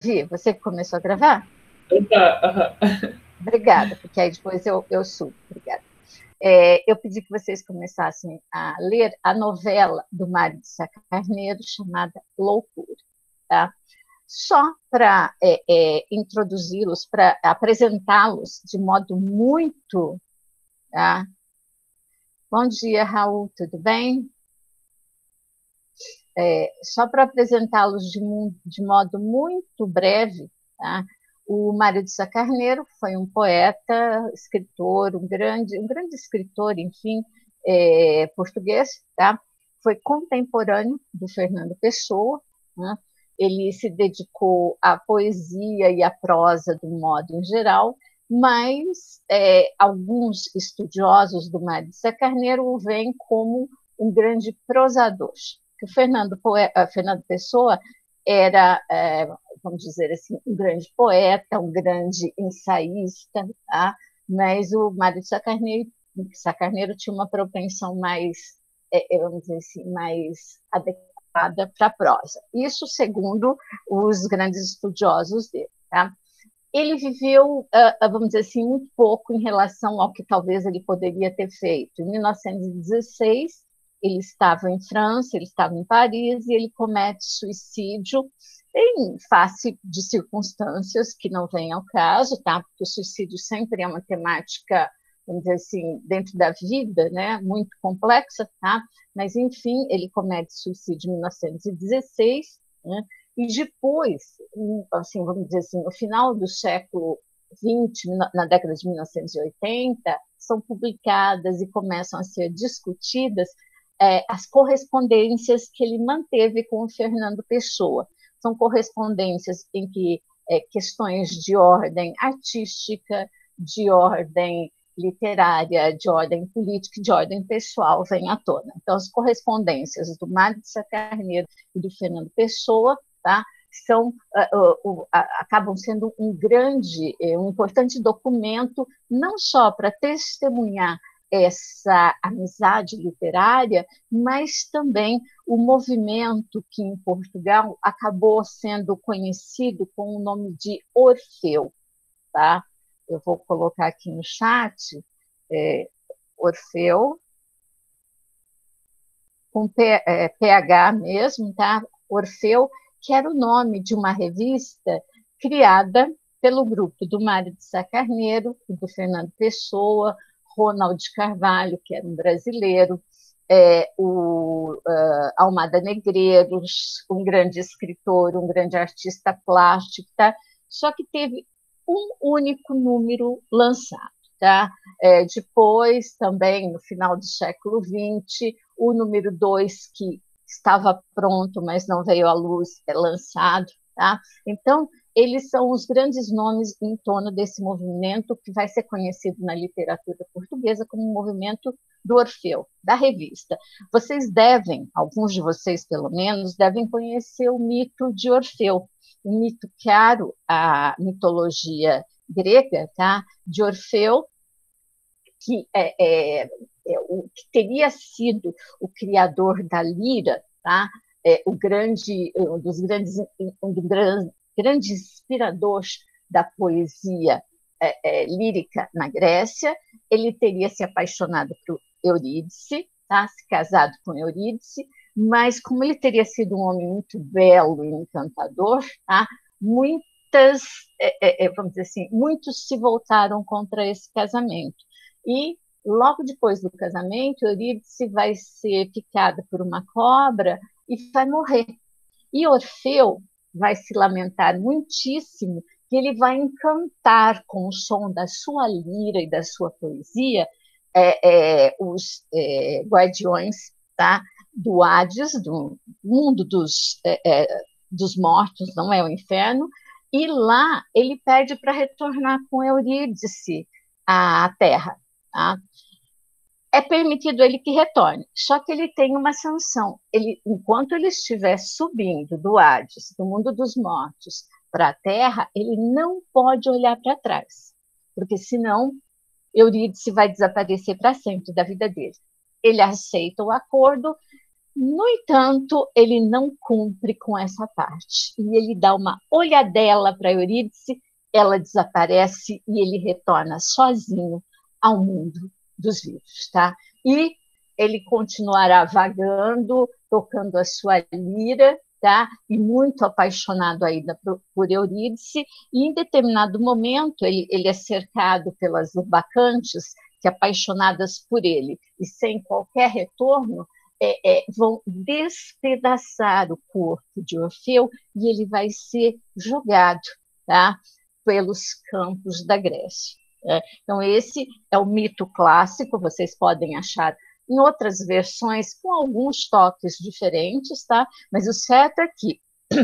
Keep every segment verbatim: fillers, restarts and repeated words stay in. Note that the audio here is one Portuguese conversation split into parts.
Você que começou a gravar? Tá, uhum. Obrigada, porque aí depois eu, eu subo. Obrigada. É, eu pedi que vocês começassem a ler a novela do Mário de Sá Carneiro, chamada Loucura. Tá? Só para é, é, introduzi-los, para apresentá-los de modo muito... Tá? Bom dia, Raul, tudo bem? É, só para apresentá-los de, de modo muito breve, tá? O Mário de Sá Carneiro foi um poeta, escritor, um grande, um grande escritor, enfim, é, português, tá? Foi contemporâneo do Fernando Pessoa, né? Ele se dedicou à poesia e à prosa do modo em geral, mas é, alguns estudiosos do Mário de Sá Carneiro o veem como um grande prosador. O Fernando, Fernando Pessoa era, é, vamos dizer assim, um grande poeta, um grande ensaísta, tá? Mas o Mário de Sá Carneiro, Sá Carneiro tinha uma propensão mais, é, vamos dizer assim, mais adequada para a prosa. Isso segundo os grandes estudiosos dele, tá? Ele viveu, vamos dizer assim, muito pouco em relação ao que talvez ele poderia ter feito. Em mil novecentos e dezesseis, ele estava em França, ele estava em Paris, e ele comete suicídio em face de circunstâncias que não vêm ao caso, tá? Porque o suicídio sempre é uma temática, vamos dizer assim, dentro da vida, né? Muito complexa, tá? Mas, enfim, ele comete suicídio em mil novecentos e dezesseis, né? E depois, assim, vamos dizer assim, no final do século vinte, na década de mil novecentos e oitenta, são publicadas e começam a ser discutidas é, as correspondências que ele manteve com o Fernando Pessoa. São correspondências em que é, questões de ordem artística, de ordem literária, de ordem política, de ordem pessoal vêm à tona. Então, as correspondências do Mário de Sá Carneiro e do Fernando Pessoa, tá? São, uh, uh, uh, acabam sendo um grande, uh, um importante documento, não só para testemunhar essa amizade literária, mas também o movimento que em Portugal acabou sendo conhecido com o nome de Orfeu. Tá? Eu vou colocar aqui no chat, é, Orfeu, com P, é, P H mesmo, tá? Orfeu, que era o nome de uma revista criada pelo grupo do Mário de Sá Carneiro, do Fernando Pessoa, Ronald Carvalho, que era um brasileiro, é, o uh, Almada Negreiros, um grande escritor, um grande artista plástico, tá? Só que teve um único número lançado. Tá? É, depois, também, no final do século vinte, o número dois, que estava pronto, mas não veio à luz, é lançado. Tá? Então, eles são os grandes nomes em torno desse movimento que vai ser conhecido na literatura portuguesa como o movimento do Orfeu, da revista. Vocês devem, alguns de vocês pelo menos, devem conhecer o mito de Orfeu, um mito caro à mitologia grega, tá? De Orfeu, que, é, é, é, o, que teria sido o criador da lira, tá? É, o grande, um dos grandes, um dos grandes, grandes inspiradores da poesia é, é, lírica na Grécia. Ele teria se apaixonado por Eurídice, tá? Se casado com Eurídice, mas como ele teria sido um homem muito belo e encantador, tá? Muitas, é, é, vamos dizer assim, muitos se voltaram contra esse casamento. E logo depois do casamento, Eurídice vai ser picada por uma cobra e vai morrer. E Orfeu vai se lamentar muitíssimo que ele vai encantar com o som da sua lira e da sua poesia é, é, os é, guardiões, tá? Do Hades, do mundo dos, é, é, dos mortos, não é o inferno, e lá ele pede para retornar com Eurídice à Terra. Tá? É permitido ele que retorne, só que ele tem uma sanção. Ele, enquanto ele estiver subindo do Hades, do mundo dos mortos, para a Terra, ele não pode olhar para trás, porque senão Eurídice vai desaparecer para sempre da vida dele. Ele aceita o acordo, No entanto, ele não cumpre com essa parte. E ele dá uma olhadela para Eurídice, ela desaparece e ele retorna sozinho ao mundo dos vivos, tá? E ele continuará vagando, tocando a sua lira, tá? E muito apaixonado ainda por, por Eurídice, e em determinado momento ele, ele é cercado pelas bacantes, que apaixonadas por ele, e sem qualquer retorno, é, é, vão despedaçar o corpo de Orfeu e ele vai ser jogado, tá? Pelos campos da Grécia. Né? Então, esse é o mito clássico, vocês podem achar em outras versões, com alguns toques diferentes, tá? Mas o certo é que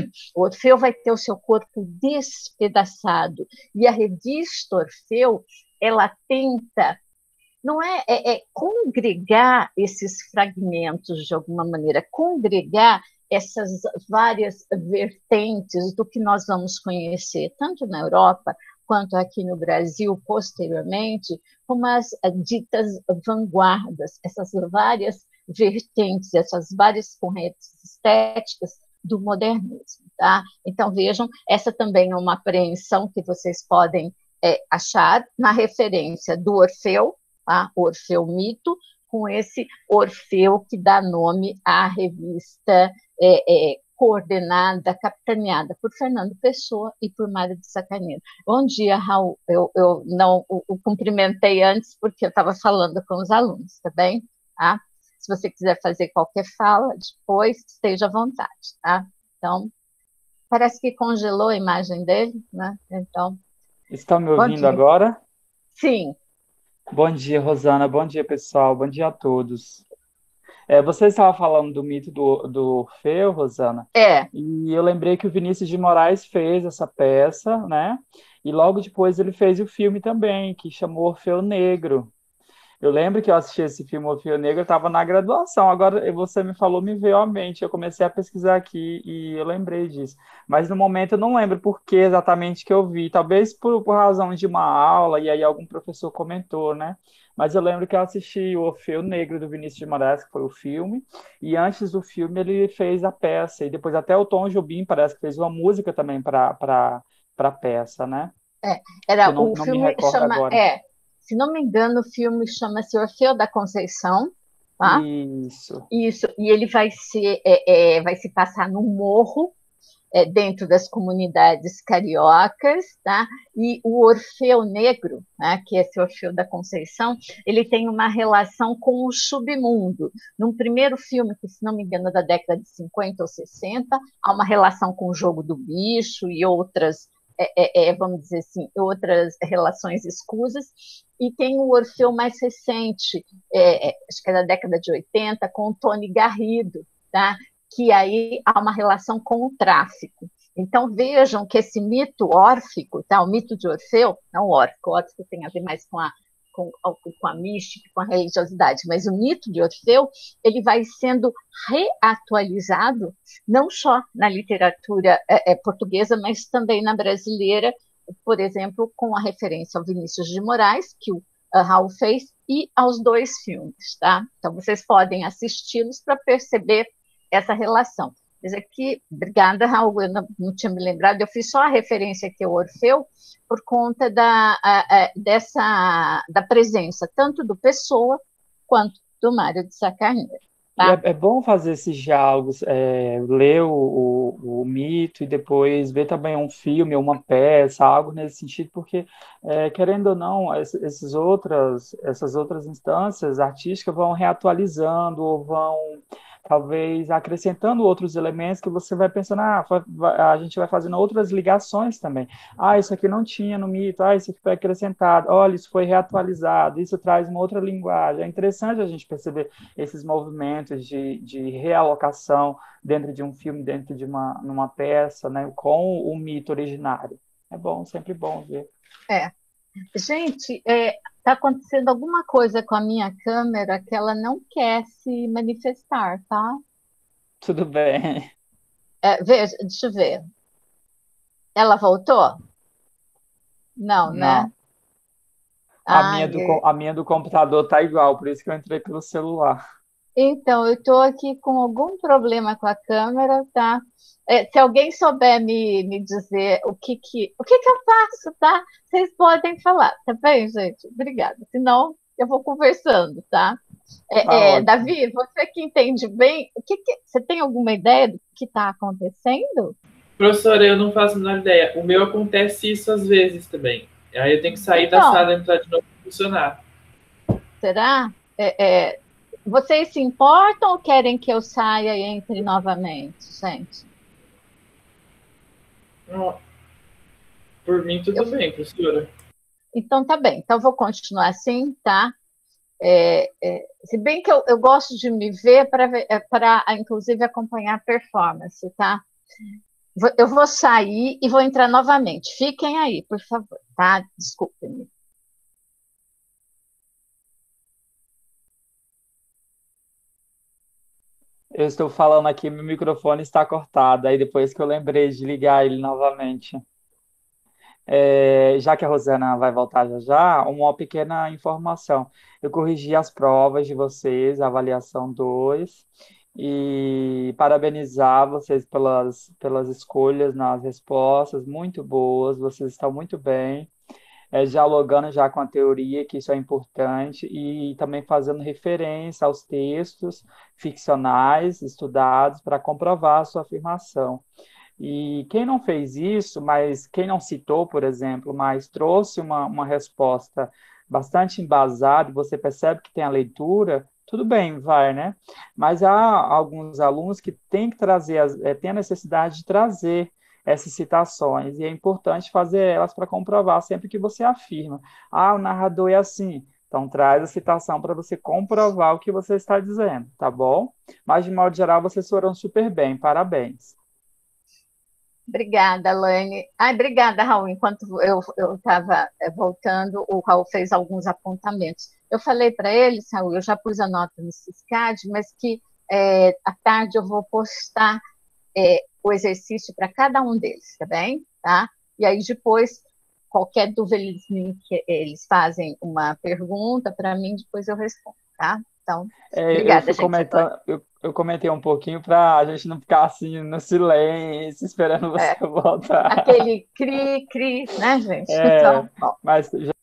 o Orfeu vai ter o seu corpo despedaçado, e a revista Orfeu, ela tenta, não é, é, é congregar esses fragmentos de alguma maneira, congregar essas várias vertentes do que nós vamos conhecer, tanto na Europa quanto aqui no Brasil posteriormente, como as ditas vanguardas, essas várias vertentes, essas várias correntes estéticas do modernismo. Tá? Então, vejam, essa também é uma apreensão que vocês podem é, achar na referência do Orfeu, tá? Orfeu Mito, com esse Orfeu que dá nome à revista é, é, coordenada, capitaneada por Fernando Pessoa e por Mário de Sacarneiro. Bom dia, Raul. Eu, eu não o, o cumprimentei antes porque eu estava falando com os alunos, tá bem? Tá? Se você quiser fazer qualquer fala depois, esteja à vontade, tá? Então, parece que congelou a imagem dele, né? Então, Estão me bom ouvindo dia. agora? Sim. Bom dia, Rosana. Bom dia, pessoal. Bom dia a todos. É, você estava falando do mito do, do Orfeu, Rosana, É, e eu lembrei que o Vinícius de Moraes fez essa peça, né? E logo depois ele fez o filme também, que chamou Orfeu Negro. Eu lembro que eu assisti esse filme Orfeu Negro, eu estava na graduação. Agora você me falou, me veio à mente. Eu comecei a pesquisar aqui e eu lembrei disso. Mas no momento eu não lembro por que exatamente que eu vi. Talvez por, por razão de uma aula, e aí algum professor comentou, né? Mas eu lembro que eu assisti o Orfeu Negro do Vinícius de Moraes, que foi o filme. E antes do filme ele fez a peça. E depois até o Tom Jobim parece que fez uma música também para a peça, né? É, Que eu era, não, o não me filme recordo chama, agora. é, se não me engano, o filme chama-se Orfeu da Conceição, tá? Isso. Isso, e ele vai ser, é, é, vai se passar num morro, é, dentro das comunidades cariocas, tá? E o Orfeu Negro, né, que é esse Orfeu da Conceição, ele tem uma relação com o submundo. Num primeiro filme, que se não me engano é da década de cinquenta ou sessenta, há uma relação com o jogo do bicho e outras, é, é, é, vamos dizer assim, outras relações escusas, e tem o Orfeu mais recente, é, é, acho que é da década de oitenta, com o Tony Garrido, tá? Que aí há uma relação com o tráfico. Então vejam que esse mito órfico, tá? O mito de Orfeu, não órfico, órfico tem a ver mais com a, com, com a mística, com a religiosidade, mas o mito de Orfeu, ele vai sendo reatualizado, não só na literatura é, é, portuguesa, mas também na brasileira, por exemplo, com a referência ao Vinícius de Moraes, que o uh, Raul fez, e aos dois filmes, tá? Então vocês podem assisti-los para perceber essa relação. Mas aqui, obrigada, Raul, eu não, não, tinha me lembrado, eu fiz só a referência aqui ao Orfeu por conta da, a, a, dessa, da presença tanto do Pessoa quanto do Mário de Sacarneiro. E é, Tá? é bom fazer esses diálogos, é, ler o, o, o mito e depois ver também um filme ou uma peça, algo nesse sentido, porque, é, querendo ou não, esses outras, essas outras instâncias artísticas vão reatualizando ou vão, talvez, acrescentando outros elementos que você vai pensando, ah, a gente vai fazendo outras ligações também. Ah, isso aqui não tinha no mito, ah, isso aqui foi acrescentado, olha, isso foi reatualizado, isso traz uma outra linguagem. É interessante a gente perceber esses movimentos de, de realocação dentro de um filme, dentro de uma numa peça, né, com o mito originário. É bom, sempre bom ver. É. Gente, está é, tá acontecendo alguma coisa com a minha câmera que ela não quer se manifestar, tá? Tudo bem. É, veja, deixa eu ver. Ela voltou? Não, né? Não. A minha Ai, do, co- a minha do computador tá igual, por isso que eu entrei pelo celular. Então, eu estou aqui com algum problema com a câmera, tá? É, se alguém souber me, me dizer o que que, o que que eu faço, tá? Vocês podem falar, tá bem, gente? Obrigada. Senão, eu vou conversando, tá? Tá É, é, ótimo. Davi, você que entende bem, o que que, você tem alguma ideia do que está acontecendo? Professora, eu não faço a menor ideia. O meu acontece isso às vezes também. Aí eu tenho que sair da Então, sala e entrar de novo para funcionar. será? É, é, vocês se importam ou querem que eu saia e entre novamente, gente? Não, por mim, Eu, tudo bem, professora. então, tá bem. Então, vou continuar assim, tá? É, é, se bem que eu, eu gosto de me ver para, inclusive, acompanhar a performance, tá? Eu vou sair e vou entrar novamente. Fiquem aí, por favor, tá? Desculpem-me. Eu estou falando aqui, meu microfone está cortado, aí depois que eu lembrei de ligar ele novamente. É, já que a Rosana vai voltar já já, uma pequena informação. Eu corrigi as provas de vocês, a avaliação dois e parabenizar vocês pelas, pelas escolhas nas respostas, muito boas, vocês estão muito bem, é, dialogando já com a teoria, que isso é importante, e também fazendo referência aos textos ficcionais estudados para comprovar a sua afirmação. E quem não fez isso, mas quem não citou, por exemplo, mas trouxe uma, uma resposta bastante embasada, e você percebe que tem a leitura, tudo bem, vai, né? Mas há alguns alunos que têm que trazer, as- eh, têm a necessidade de trazer essas citações, e é importante fazer elas para comprovar sempre que você afirma. Ah, o narrador é assim. Então, traz a citação para você comprovar o que você está dizendo, tá bom? Mas, de modo geral, vocês foram super bem, parabéns. Obrigada, Laine. Ai, obrigada, Raul. Enquanto eu estava voltando, o Raul fez alguns apontamentos. Eu falei para ele, Raul, eu já pus a nota no Siscad, mas que é, à tarde eu vou postar é, o exercício para cada um deles, tá bem? Tá? E aí depois, qualquer dúvida, eles, eles fazem uma pergunta para mim, depois eu respondo, tá? Então, É, eu obrigada, fui gente. Agora, comentando, eu, eu comentei um pouquinho para a gente não ficar assim no silêncio, esperando você é, voltar. aquele cri-cri, né, gente? É, Então, bom. mas já,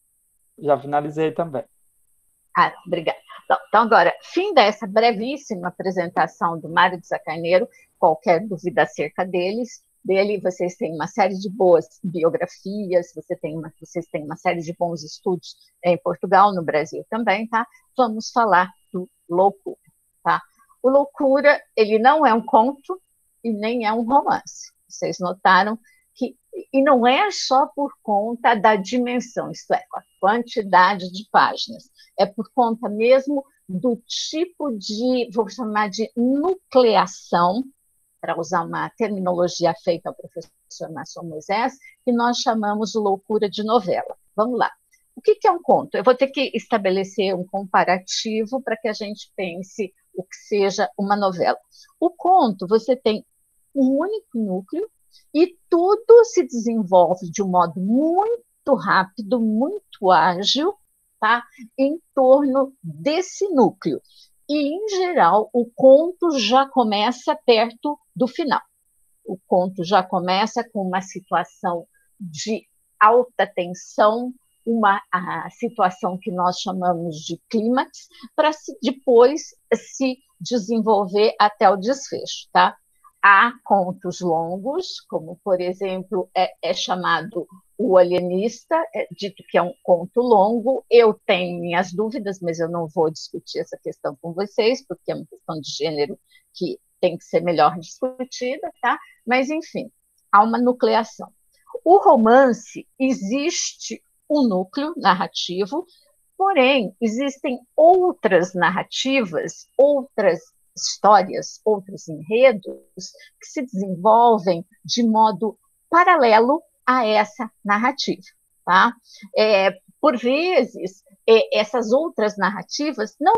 já finalizei também. Ah, obrigada. Então, então, agora, fim dessa brevíssima apresentação do Mário de Sacarneiro, qualquer dúvida acerca deles, dele, vocês têm uma série de boas biografias, você tem uma, vocês têm uma série de bons estudos em Portugal, no Brasil também, tá? Vamos falar do Loucura, tá? O Loucura, ele não é um conto e nem é um romance. Vocês notaram que, e não é só por conta da dimensão, isto é, a quantidade de páginas, é por conta mesmo do tipo de, vou chamar de nucleação, para usar uma terminologia feita ao professor Márcio Moisés, que nós chamamos de loucura de novela. Vamos lá. O que é um conto? Eu vou ter que estabelecer um comparativo para que a gente pense o que seja uma novela. O conto, você tem um único núcleo e tudo se desenvolve de um modo muito rápido, muito ágil, tá? Em torno desse núcleo. E, em geral, o conto já começa perto do final. O conto já começa com uma situação de alta tensão, uma a situação que nós chamamos de clímax, para depois se desenvolver até o desfecho, tá? Há contos longos, como, por exemplo, é, é chamado O Alienista, é dito que é um conto longo. Eu tenho minhas dúvidas, mas eu não vou discutir essa questão com vocês, porque é uma questão de gênero que tem que ser melhor discutida, tá? Mas, enfim, há uma nucleação. O romance, existe um núcleo narrativo, porém, existem outras narrativas, outras histórias, outros enredos que se desenvolvem de modo paralelo a essa narrativa. Tá? É, por vezes, é, essas outras narrativas não,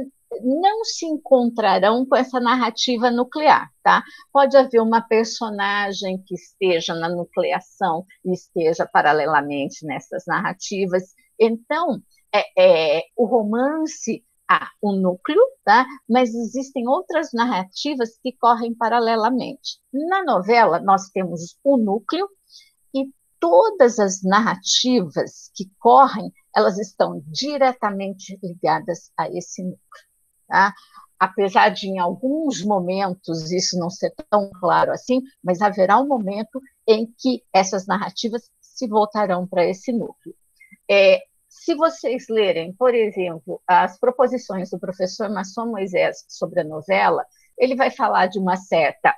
não se encontrarão com essa narrativa nuclear. Tá? Pode haver uma personagem que esteja na nucleação e esteja paralelamente nessas narrativas. Então, é, é, o romance há um núcleo, tá? Mas existem outras narrativas que correm paralelamente. Na novela, nós temos o núcleo e todas as narrativas que correm, elas estão diretamente ligadas a esse núcleo, tá? Apesar de, em alguns momentos, isso não ser tão claro assim, mas haverá um momento em que essas narrativas se voltarão para esse núcleo. É, se vocês lerem, por exemplo, as proposições do professor Masson Moisés sobre a novela, ele vai falar de uma certa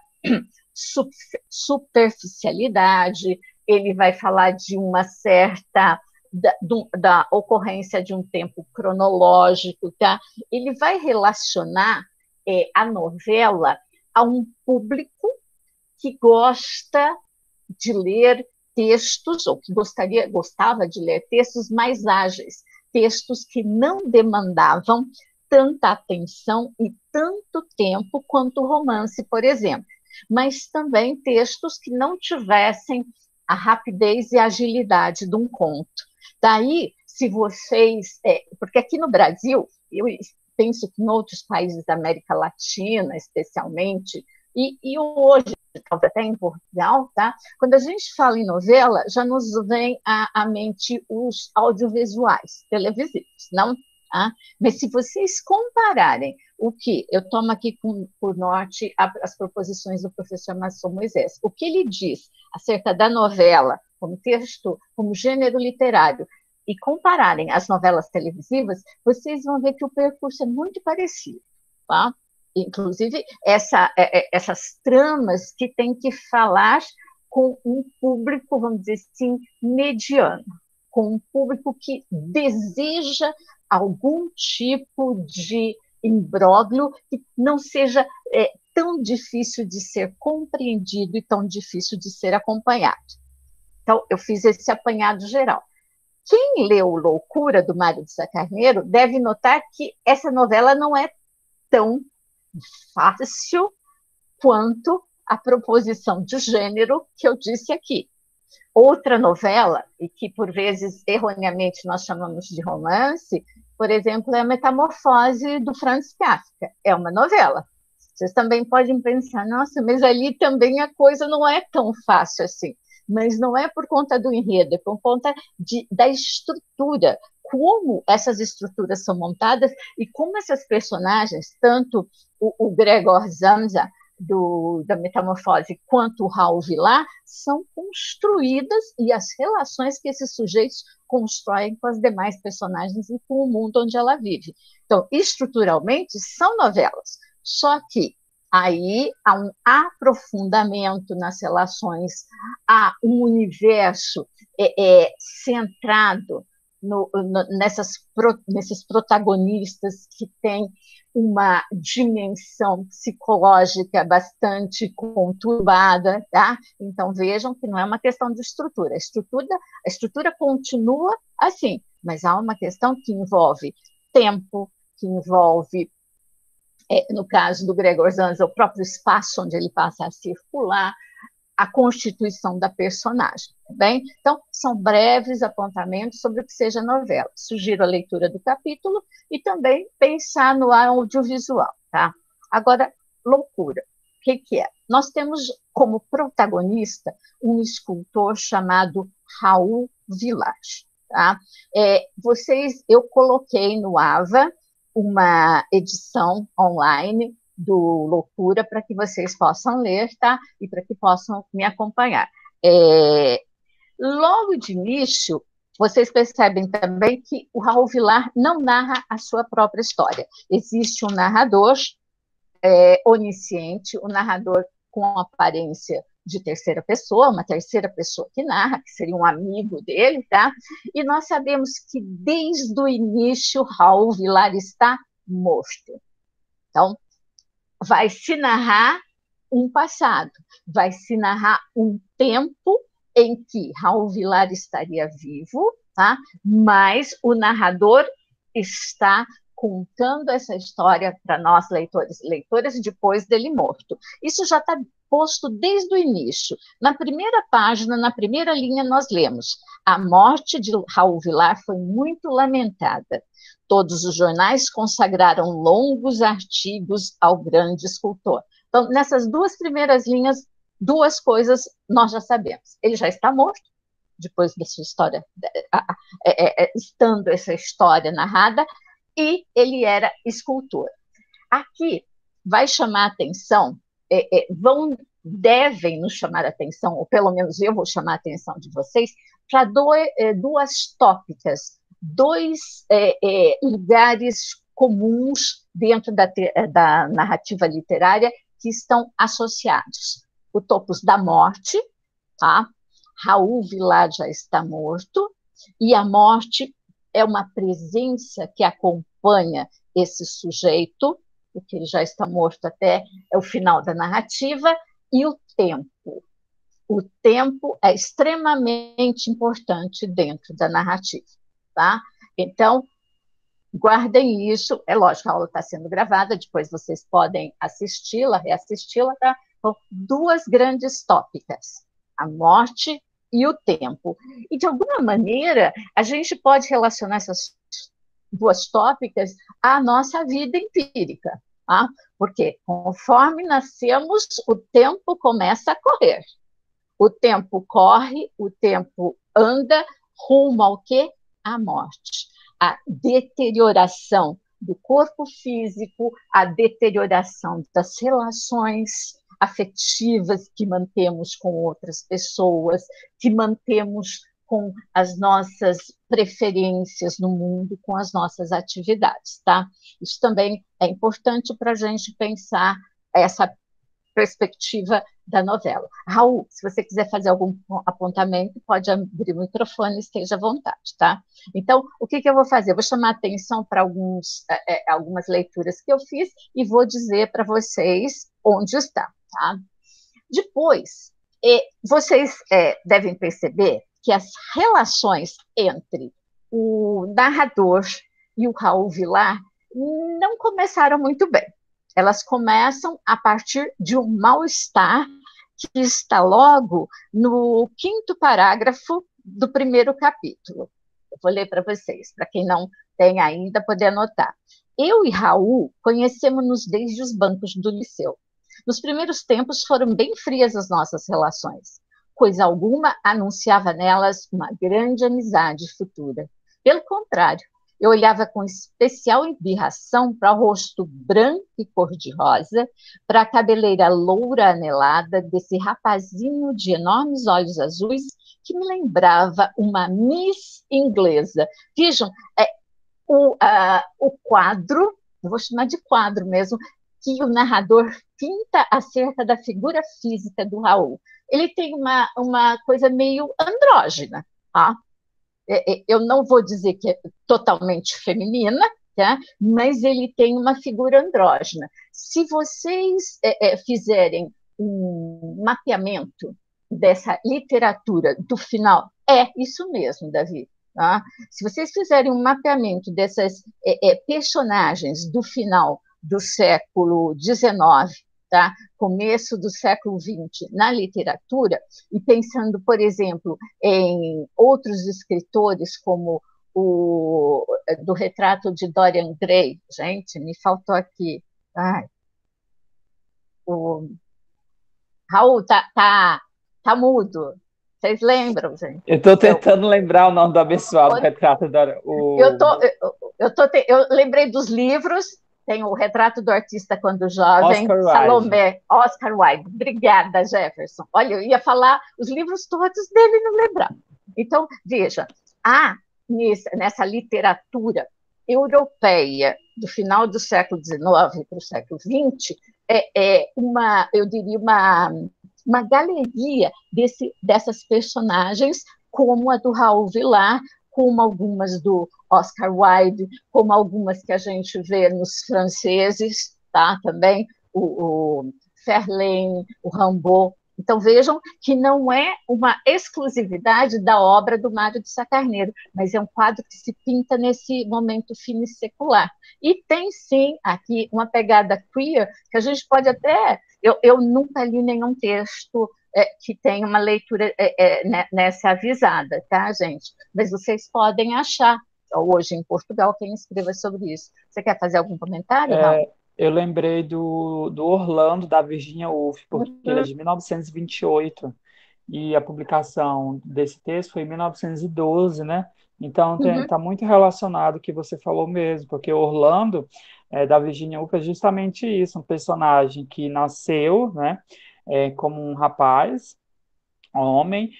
superficialidade, ele vai falar de uma certa da, da ocorrência de um tempo cronológico, tá? Ele vai relacionar é, a novela a um público que gosta de ler textos, ou que gostaria, gostava de ler textos mais ágeis, textos que não demandavam tanta atenção e tanto tempo quanto o romance, por exemplo, mas também textos que não tivessem a rapidez e a agilidade de um conto. Daí, se vocês... É, porque aqui no Brasil, eu penso que em outros países da América Latina, especialmente, e, e hoje, talvez até em Portugal, tá? Quando a gente fala em novela, já nos vem à, à mente os audiovisuais televisivos, não? Tá? Mas se vocês compararem o que, eu tomo aqui com, por norte as proposições do professor Masson Moisés, o que ele diz acerca da novela como texto, como gênero literário, e compararem as novelas televisivas, vocês vão ver que o percurso é muito parecido, tá? Inclusive, essa, essas tramas que têm que falar com um público, vamos dizer assim, mediano, com um público que deseja algum tipo de imbróglio que não seja é, tão difícil de ser compreendido e tão difícil de ser acompanhado. Então, eu fiz esse apanhado geral. Quem leu Loucura, do Mário de Sá Carneiro, deve notar que essa novela não é tão fácil quanto a proposição de gênero que eu disse aqui. Outra novela, e que por vezes erroneamente nós chamamos de romance, por exemplo, é a Metamorfose do Franz Kafka. É uma novela. Vocês também podem pensar, nossa, mas ali também a coisa não é tão fácil assim. Mas não é por conta do enredo, é por conta de, da estrutura, como essas estruturas são montadas e como essas personagens, tanto o, o Gregor Samsa, do, da Metamorfose, quanto o Raul Villar, são construídas e as relações que esses sujeitos constroem com as demais personagens e com o mundo onde ela vive. Então, estruturalmente, são novelas, só que aí há um aprofundamento nas relações, há um universo é, é, centrado no, no, nessas, pro, nesses protagonistas que têm uma dimensão psicológica bastante conturbada, tá? Então vejam que não é uma questão de estrutura. A estrutura, a estrutura continua assim, mas há uma questão que envolve tempo, que envolve, é, no caso do Gregor Samsa, o próprio espaço onde ele passa a circular, a constituição da personagem, tá bem? Então, são breves apontamentos sobre o que seja novela. Sugiro a leitura do capítulo e também pensar no audiovisual, tá? Agora, Loucura. O que, que é? Nós temos como protagonista um escultor chamado Raul Villar, tá? É, vocês, eu coloquei no Ava uma edição online do Loucura, para que vocês possam ler, tá? E para que possam me acompanhar. É, logo de início, vocês percebem também que o Raul Villar não narra a sua própria história. Existe um narrador é, onisciente, um narrador com aparência de terceira pessoa, uma terceira pessoa que narra, que seria um amigo dele, tá? E nós sabemos que desde o início Raul Villar está morto. Então, vai se narrar um passado, vai se narrar um tempo em que Raul Villar estaria vivo, tá? Mas o narrador está contando essa história para nós, leitores e leitoras, depois dele morto. Isso já está posto desde o início. Na primeira página, na primeira linha, nós lemos: a morte de Raul Vilar foi muito lamentada. Todos os jornais consagraram longos artigos ao grande escultor. Então, nessas duas primeiras linhas, duas coisas nós já sabemos. Ele já está morto, depois da sua história, é, é, estando essa história narrada, e ele era escultor. Aqui vai chamar a atenção, é, é, vão, devem nos chamar a atenção, ou pelo menos eu vou chamar a atenção de vocês, para é, duas tópicas, dois é, é, lugares comuns dentro da, da narrativa literária que estão associados. O topos da morte, tá? Raul Vilar já está morto, e a morte é uma presença que acompanha esse sujeito, porque ele já está morto até o final da narrativa, e o tempo. O tempo é extremamente importante dentro da narrativa, tá? Então, guardem isso. É lógico, a aula está sendo gravada, depois vocês podem assisti-la, reassisti-la, tá? Então, duas grandes tópicas, a morte e o tempo. E, de alguma maneira, a gente pode relacionar essas duas tópicas à nossa vida empírica, tá? Porque, conforme nascemos, o tempo começa a correr. O tempo corre, o tempo anda, rumo ao quê? À morte. A deterioração do corpo físico, a deterioração das relações afetivas que mantemos com outras pessoas, que mantemos com as nossas preferências no mundo, com as nossas atividades, tá? Isso também é importante para a gente pensar essa perspectiva da novela. Raul, se você quiser fazer algum apontamento, pode abrir o microfone, esteja à vontade, tá? Então, o que, que eu vou fazer? Eu vou chamar a atenção para alguns, é, algumas leituras que eu fiz e vou dizer para vocês onde está, tá? Depois, é, vocês é, devem perceber que as relações entre o narrador e o Raul Vilar não começaram muito bem. Elas começam a partir de um mal-estar que está logo no quinto parágrafo do primeiro capítulo. Eu vou ler para vocês, para quem não tem ainda, poder anotar. Eu e Raul conhecemos-nos desde os bancos do liceu. Nos primeiros tempos foram bem frias as nossas relações. Coisa alguma anunciava nelas uma grande amizade futura. Pelo contrário, eu olhava com especial embirração para o rosto branco e cor-de-rosa, para a cabeleira loura anelada desse rapazinho de enormes olhos azuis que me lembrava uma Miss inglesa. Vejam, é, o, uh, o quadro, eu vou chamar de quadro mesmo, que o narrador pinta acerca da figura física do Raul. Ele tem uma, uma coisa meio andrógena, tá? Eu não vou dizer que é totalmente feminina, tá? Mas ele tem uma figura andrógena. Se vocês é, é, fizerem um mapeamento dessa literatura do final, é isso mesmo, Davi. Tá? Se vocês fizerem um mapeamento dessas é, é, personagens do final do século dezenove, tá? Começo do século vinte, na literatura, e pensando, por exemplo, em outros escritores, como o do retrato de Dorian Gray, gente, me faltou aqui, ai, o Raul, tá, tá, tá mudo, vocês lembram, gente? Eu estou tentando eu, lembrar o nome do abençoado o, retrato da... O... Eu, tô, eu, eu, tô, eu lembrei dos livros. Tem o Retrato do Artista Quando Jovem, Oscar Salomé, Wilde. Oscar Wilde. Obrigada, Jefferson. Olha, eu ia falar os livros todos dele, não lembrar. Então, veja, há nessa, nessa literatura europeia do final do século dezenove para o século vinte, é, é uma, eu diria, uma, uma galeria desse, dessas personagens, como a do Raul Vilar, como algumas do Oscar Wilde, como algumas que a gente vê nos franceses, tá? Também o, o Verlaine, o Rimbaud. Então, vejam que não é uma exclusividade da obra do Mário de Sá Carneiro, mas é um quadro que se pinta nesse momento finissecular. E tem, sim, aqui uma pegada queer, que a gente pode até... Eu, eu nunca li nenhum texto é, que tenha uma leitura é, é, nessa avisada, tá, gente? Mas vocês podem achar, hoje em Portugal, quem escreva sobre isso. Você quer fazer algum comentário, Raul? É, eu lembrei do, do Orlando, da Virginia Woolf, porque ele é de mil novecentos e vinte e oito, e a publicação desse texto foi em mil novecentos e doze, né? Então, Uhum. está muito relacionado o que você falou mesmo, porque Orlando, é, da Virginia Woolf, é justamente isso, um personagem que nasceu, né, é, como um rapaz, homem,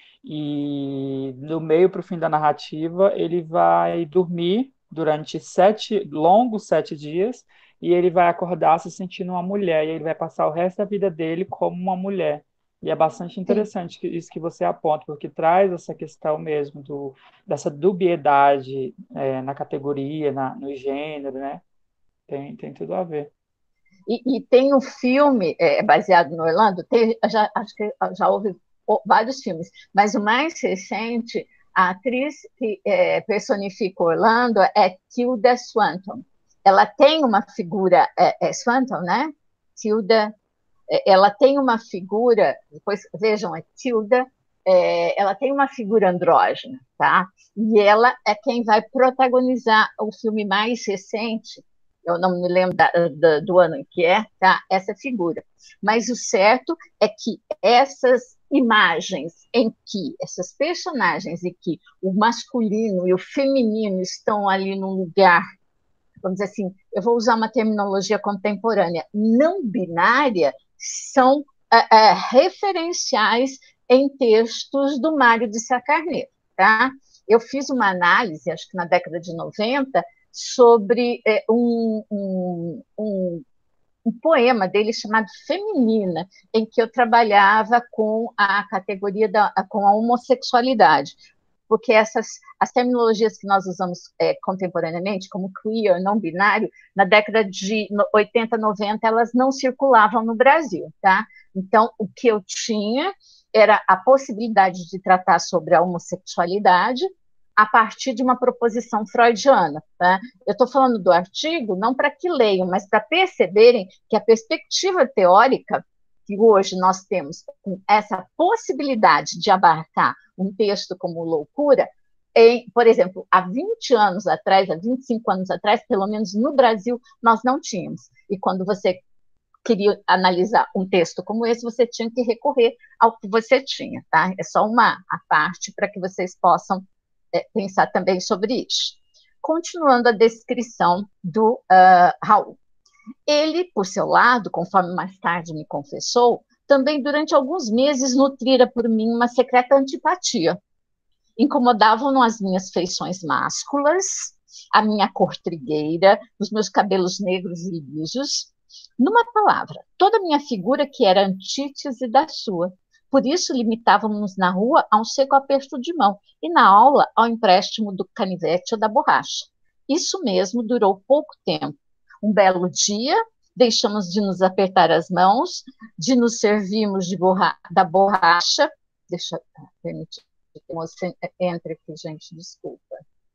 e do meio para o fim da narrativa, ele vai dormir durante sete longos sete dias, e ele vai acordar se sentindo uma mulher, e ele vai passar o resto da vida dele como uma mulher. E é bastante Sim. interessante que- isso que você aponta, porque traz essa questão mesmo do, dessa dubiedade é, na categoria, na, no gênero, né? Tem, tem tudo a ver. E, e tem um filme é, baseado no Orlando, tem, já, acho que já houve vários filmes, mas o mais recente, a atriz que é, personifica Orlando é Tilda Swinton. Ela tem uma figura, é, é Swinton, né? Tilda, é, ela tem uma figura, depois vejam, é Tilda, é, ela tem uma figura andrógena, tá? E ela é quem vai protagonizar o filme mais recente, eu não me lembro da, da, do ano em que é, tá? Essa figura. Mas o certo é que essas imagens em que, essas personagens em que o masculino e o feminino estão ali num lugar, vamos dizer assim, eu vou usar uma terminologia contemporânea, não binária, são é, é, referenciais em textos do Mário de Sá Carneiro, tá? Eu fiz uma análise, acho que na década de noventa, sobre é, um, um, um, um poema dele chamado Feminina, em que eu trabalhava com a categoria da com a homossexualidade, porque essas as terminologias que nós usamos é, contemporaneamente, como queer, não binário, na década de oitenta, noventa, elas não circulavam no Brasil, tá? Então, o que eu tinha era a possibilidade de tratar sobre a homossexualidade a partir de uma proposição freudiana. Tá? Eu estou falando do artigo não para que leiam, mas para perceberem que a perspectiva teórica que hoje nós temos com essa possibilidade de abarcar um texto como loucura, em, por exemplo, há vinte anos atrás, há vinte e cinco anos atrás, pelo menos no Brasil, nós não tínhamos. E quando você queria analisar um texto como esse, você tinha que recorrer ao que você tinha. Tá? É só uma a parte para que vocês possam é, pensar também sobre isso. Continuando a descrição do uh, Raul. Ele, por seu lado, conforme mais tarde me confessou, também durante alguns meses nutrira por mim uma secreta antipatia. Incomodavam-no as minhas feições másculas, a minha cor trigueira, os meus cabelos negros e lisos. Numa palavra, toda a minha figura que era antítese da sua. Por isso, limitávamos na rua a um seco aperto de mão e na aula ao empréstimo do canivete ou da borracha. Isso mesmo durou pouco tempo. Um belo dia, deixamos de nos apertar as mãos, de nos servirmos de borra da borracha. Deixa eu permitir que você entre aqui, gente, desculpa.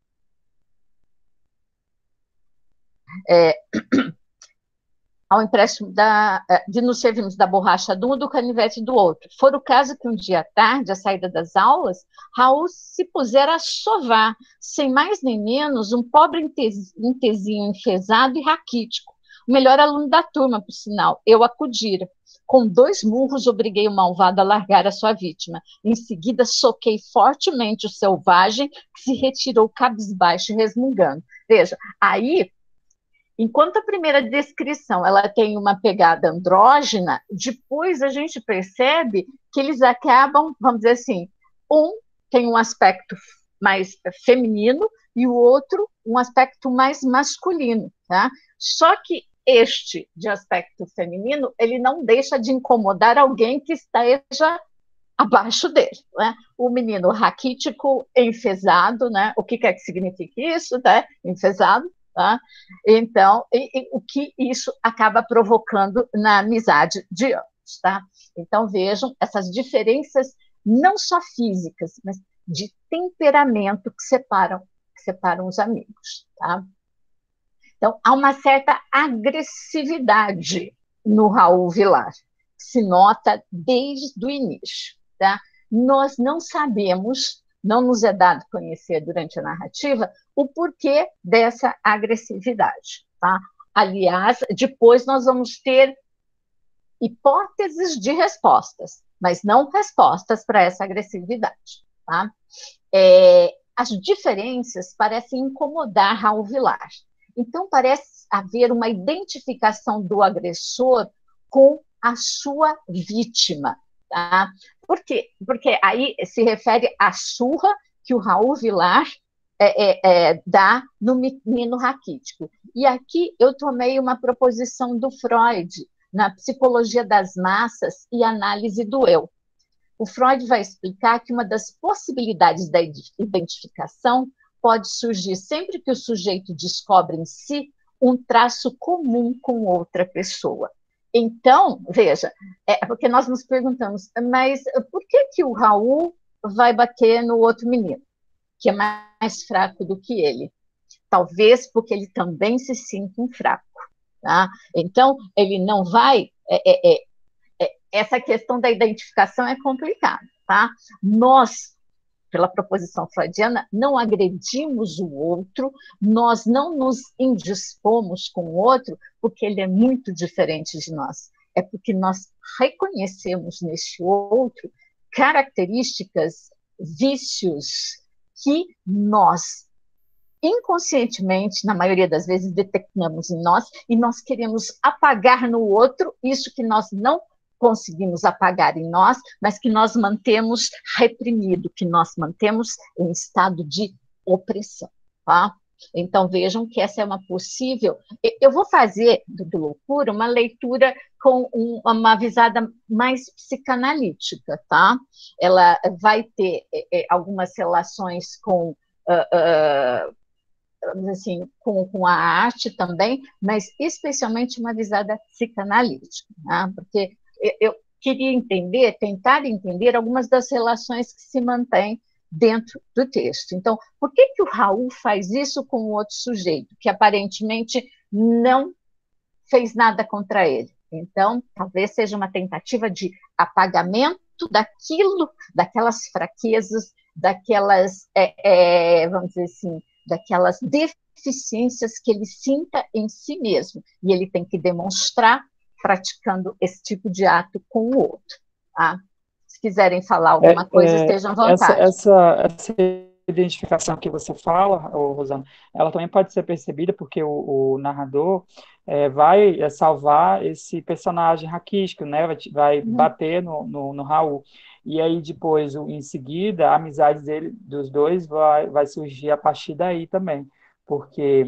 É... ao empréstimo da, de nos servirmos da borracha de um ou do canivete do outro. For o caso que um dia à tarde, à saída das aulas, Raul se pusera a sovar, sem mais nem menos, um pobre intezinho enfesado e raquítico, o melhor aluno da turma, por sinal. Eu acudira. Com dois murros, obriguei o malvado a largar a sua vítima. Em seguida, soquei fortemente o selvagem, que se retirou cabisbaixo e resmungando. Veja, aí... Enquanto a primeira descrição ela tem uma pegada andrógena, depois a gente percebe que eles acabam, vamos dizer assim, um tem um aspecto mais feminino e o outro um aspecto mais masculino, tá? Só que este de aspecto feminino, ele não deixa de incomodar alguém que esteja abaixo dele, né? O menino raquítico, enfesado, né? O que quer que signifique isso, né? Enfesado. Tá? Então, e, e, o que isso acaba provocando na amizade de ambos. Tá? Então, vejam essas diferenças não só físicas, mas de temperamento que separam, que separam os amigos, tá? Então, há uma certa agressividade no Raul Vilar, se nota desde o início, tá? Nós não sabemos, não nos é dado conhecer durante a narrativa o porquê dessa agressividade, tá? Aliás, depois nós vamos ter hipóteses de respostas, mas não respostas para essa agressividade, tá? É, as diferenças parecem incomodar Raul Vilar. Então, parece haver uma identificação do agressor com a sua vítima, tá? Por quê? Porque aí se refere à surra que o Raul Vilar é, é, é, dá no menino raquítico. E aqui eu tomei uma proposição do Freud, na psicologia das massas e análise do eu. O Freud vai explicar que uma das possibilidades da identificação pode surgir sempre que o sujeito descobre em si um traço comum com outra pessoa. Então, veja, é porque nós nos perguntamos, mas por que, que o Raul vai bater no outro menino, que é mais fraco do que ele? Talvez porque ele também se sinta um fraco. Tá? Então, ele não vai... É, é, é, essa questão da identificação é complicada. Tá? Nós, pela proposição freudiana, não agredimos o outro, nós não nos indispomos com o outro porque ele é muito diferente de nós. É porque nós reconhecemos neste outro características, vícios que nós inconscientemente, na maioria das vezes, detectamos em nós e nós queremos apagar no outro isso que nós não conseguimos apagar em nós, mas que nós mantemos reprimido, que nós mantemos em estado de opressão, tá? Então, vejam que essa é uma possível... Eu vou fazer, do Loucura, uma leitura com uma visada mais psicanalítica, tá? Ela vai ter é, algumas relações com... Uh, uh, assim, com, com a arte também, mas especialmente uma visada psicanalítica, né? Porque eu queria entender, tentar entender algumas das relações que se mantêm dentro do texto. Então, por que, que o Raul faz isso com o outro sujeito, que aparentemente não fez nada contra ele? Então, talvez seja uma tentativa de apagamento daquilo, daquelas fraquezas, daquelas, é, é, vamos dizer assim, daquelas deficiências que ele sinta em si mesmo, e ele tem que demonstrar praticando esse tipo de ato com o outro. Tá? Se quiserem falar alguma é, coisa, é, estejam à vontade. Essa, essa, essa identificação que você fala, ô, Rosana, ela também pode ser percebida porque o, o narrador é, vai salvar esse personagem raquítico, né? Vai, vai Uhum. bater no, no, no Raul. E aí depois, em seguida, a amizade dele, dos dois vai, vai surgir a partir daí também. Porque,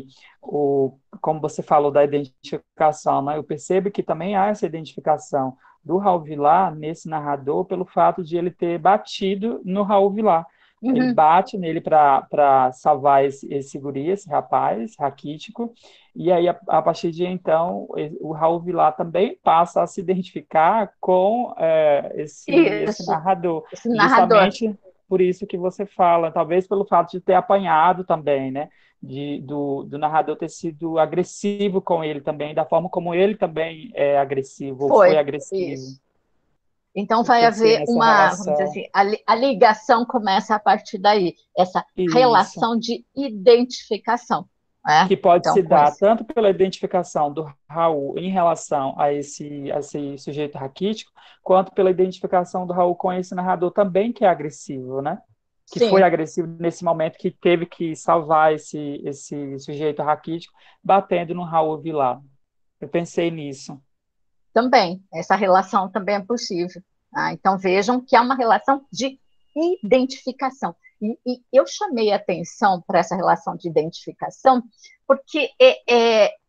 o, como você falou da identificação, né? Eu percebo que também há essa identificação do Raul Vilar nesse narrador pelo fato de ele ter batido no Raul Vilar. Uhum. Ele bate nele para salvar esse, esse guri, esse rapaz raquítico, e aí, a, a partir de então, o Raul Vilar também passa a se identificar com é, esse, esse Isso, narrador. esse narrador. Justamente por isso que você fala, talvez pelo fato de ter apanhado também, né? De, do, do narrador ter sido agressivo com ele também, da forma como ele também é agressivo, ou foi Foi, agressivo. isso. Então, Eu vai pensei haver nessa uma, vamos dizer relação. assim, a, li- a ligação começa a partir daí, essa Isso. relação de identificação. Né? Que pode Então, se com dar esse. tanto pela identificação do Raul em relação a esse, a esse sujeito raquítico, quanto pela identificação do Raul com esse narrador também que é agressivo, né? Que foi Sim, agressivo nesse momento, que teve que salvar esse, esse sujeito raquítico, batendo no Raul Vilar. Eu pensei nisso. também. Essa relação também é possível. Tá? Então, vejam que é uma relação de identificação. E, e eu chamei a atenção para essa relação de identificação, porque é, é,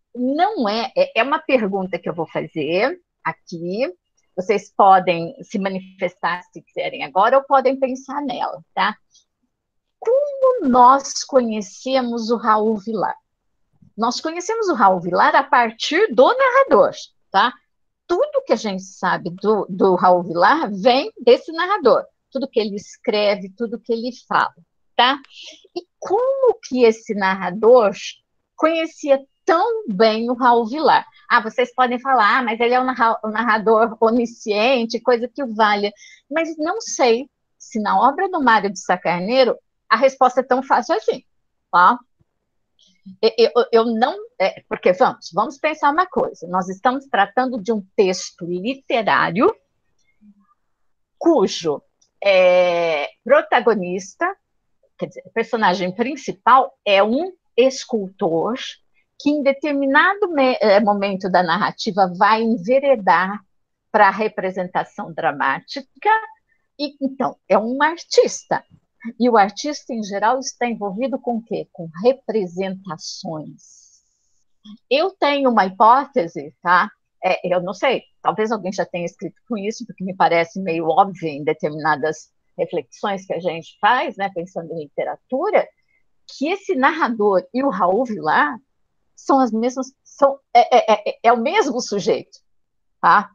não é, é, é uma pergunta que eu vou fazer aqui. Vocês podem se manifestar se quiserem agora, ou podem pensar nela, tá? Como nós conhecemos o Raul Vilar? Nós conhecemos o Raul Vilar a partir do narrador, tá? tudo que a gente sabe do, do Raul Vilar vem desse narrador. Tudo que ele escreve, tudo que ele fala, tá? E como que esse narrador conhecia tão bem o Raul Vilar? Ah, vocês podem falar, ah, mas ele é um narrador onisciente, coisa que o valha. Mas não sei se na obra do Mário de Sá Carneiro a resposta é tão fácil assim, tá? Eu, eu, eu não... É, porque, vamos, vamos pensar uma coisa. Nós estamos tratando de um texto literário cujo é, protagonista, quer dizer, o personagem principal é um escultor que em determinado me, é, momento da narrativa vai enveredar para a representação dramática, e então é um artista. E o artista, em geral, está envolvido com o quê? Com representações. Eu tenho uma hipótese, tá? É, eu não sei, talvez alguém já tenha escrito com isso, porque me parece meio óbvio em determinadas reflexões que a gente faz, né, pensando em literatura, que esse narrador e o Raul Vilar são as mesmas, são, é, é, é, é o mesmo sujeito, tá?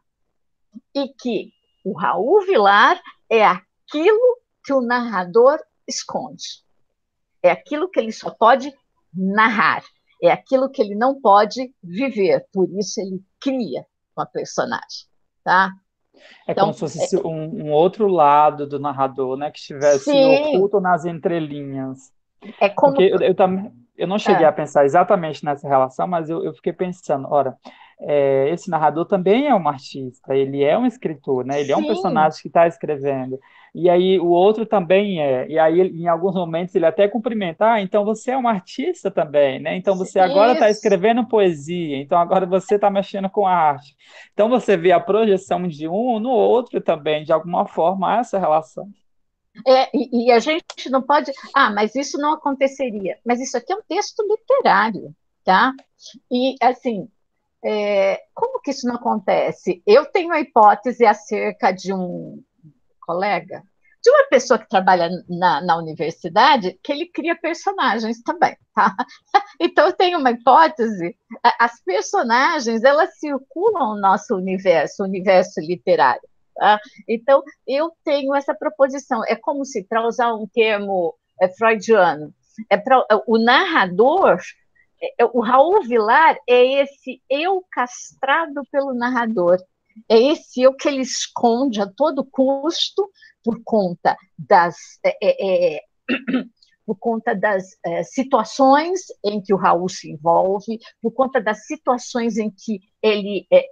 E que o Raul Vilar é aquilo que o narrador esconde. É aquilo que ele só pode narrar. É aquilo que ele não pode viver. Por isso ele cria uma personagem, tá? É Então, como se fosse é, um, um outro lado do narrador, né, que estivesse sim, oculto nas entrelinhas. É como... Porque eu, eu, também, eu não cheguei é. a pensar exatamente nessa relação, mas eu, eu fiquei pensando, ora, é, esse narrador também é um artista, ele é um escritor, né? Ele Sim. é um personagem que está escrevendo. E aí o outro também é. E aí, em alguns momentos, ele até cumprimenta, ah, então você é um artista também, né? Então você agora está escrevendo poesia, então agora você está mexendo com arte. Então você vê a projeção de um no outro também, de alguma forma, há essa relação. É, e, e a gente não pode... Ah, mas isso não aconteceria. Mas isso aqui é um texto literário, tá? E, assim, é, como que isso não acontece? Eu tenho a hipótese acerca de um colega, de uma pessoa que trabalha na, na universidade, que ele cria personagens também, tá? Então, eu tenho uma hipótese, as personagens, elas circulam no nosso universo, o universo literário. Tá? Então, eu tenho essa proposição. É como se, para usar um termo é, freudiano, é pra, o narrador, é, o Raul Vilar é esse eu castrado pelo narrador. É esse eu que ele esconde a todo custo por conta das... É, é, por conta das é, situações em que o Raul se envolve, por conta das situações em que ele... É,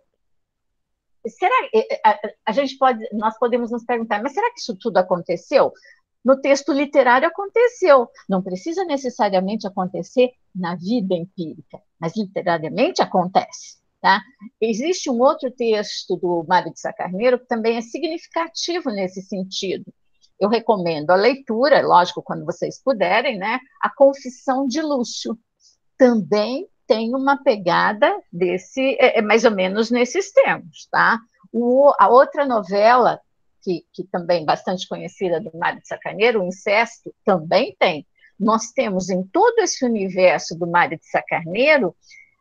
será a, a gente pode, nós podemos nos perguntar, mas será que isso tudo aconteceu? No texto literário aconteceu, não precisa necessariamente acontecer na vida empírica, mas literariamente acontece. Tá? Existe um outro texto do Mário de Sá Carneiro que também é significativo nesse sentido. Eu recomendo a leitura, lógico, quando vocês puderem, né? A Confissão de Lúcio. Também tem uma pegada desse, é, mais ou menos nesses termos, tá? O, a outra novela, que, que também bastante conhecida do Mário de Sá Carneiro, O Incesto, também tem. Nós temos em todo esse universo do Mário de Sá Carneiro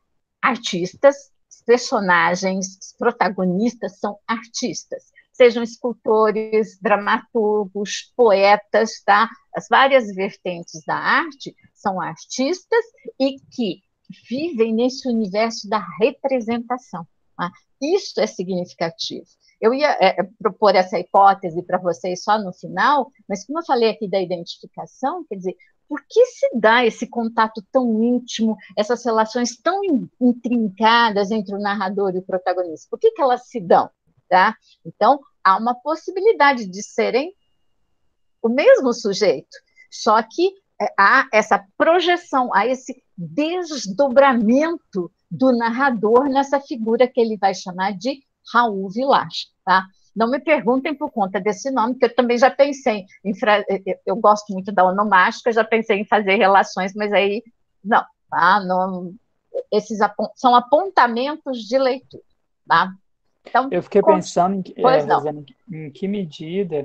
artistas, personagens, os protagonistas são artistas, sejam escultores, dramaturgos, poetas, tá? As várias vertentes da arte são artistas e que vivem nesse universo da representação. Tá? Isso é significativo. Eu ia é, propor essa hipótese para vocês só no final, mas como eu falei aqui da identificação, quer dizer, por que se dá esse contato tão íntimo, essas relações tão intrincadas entre o narrador e o protagonista? Por que, que elas se dão? Tá? Então, há uma possibilidade de serem o mesmo sujeito, só que há essa projeção, há esse desdobramento do narrador nessa figura que ele vai chamar de Raul Vilar. Tá? Não me perguntem por conta desse nome, porque eu também já pensei, em fra... eu gosto muito da onomástica, já pensei em fazer relações, mas aí, não, tá? não... esses apont... são apontamentos de leitura. Tá? Então, eu fiquei conte... pensando, em, é, Rosana, em que medida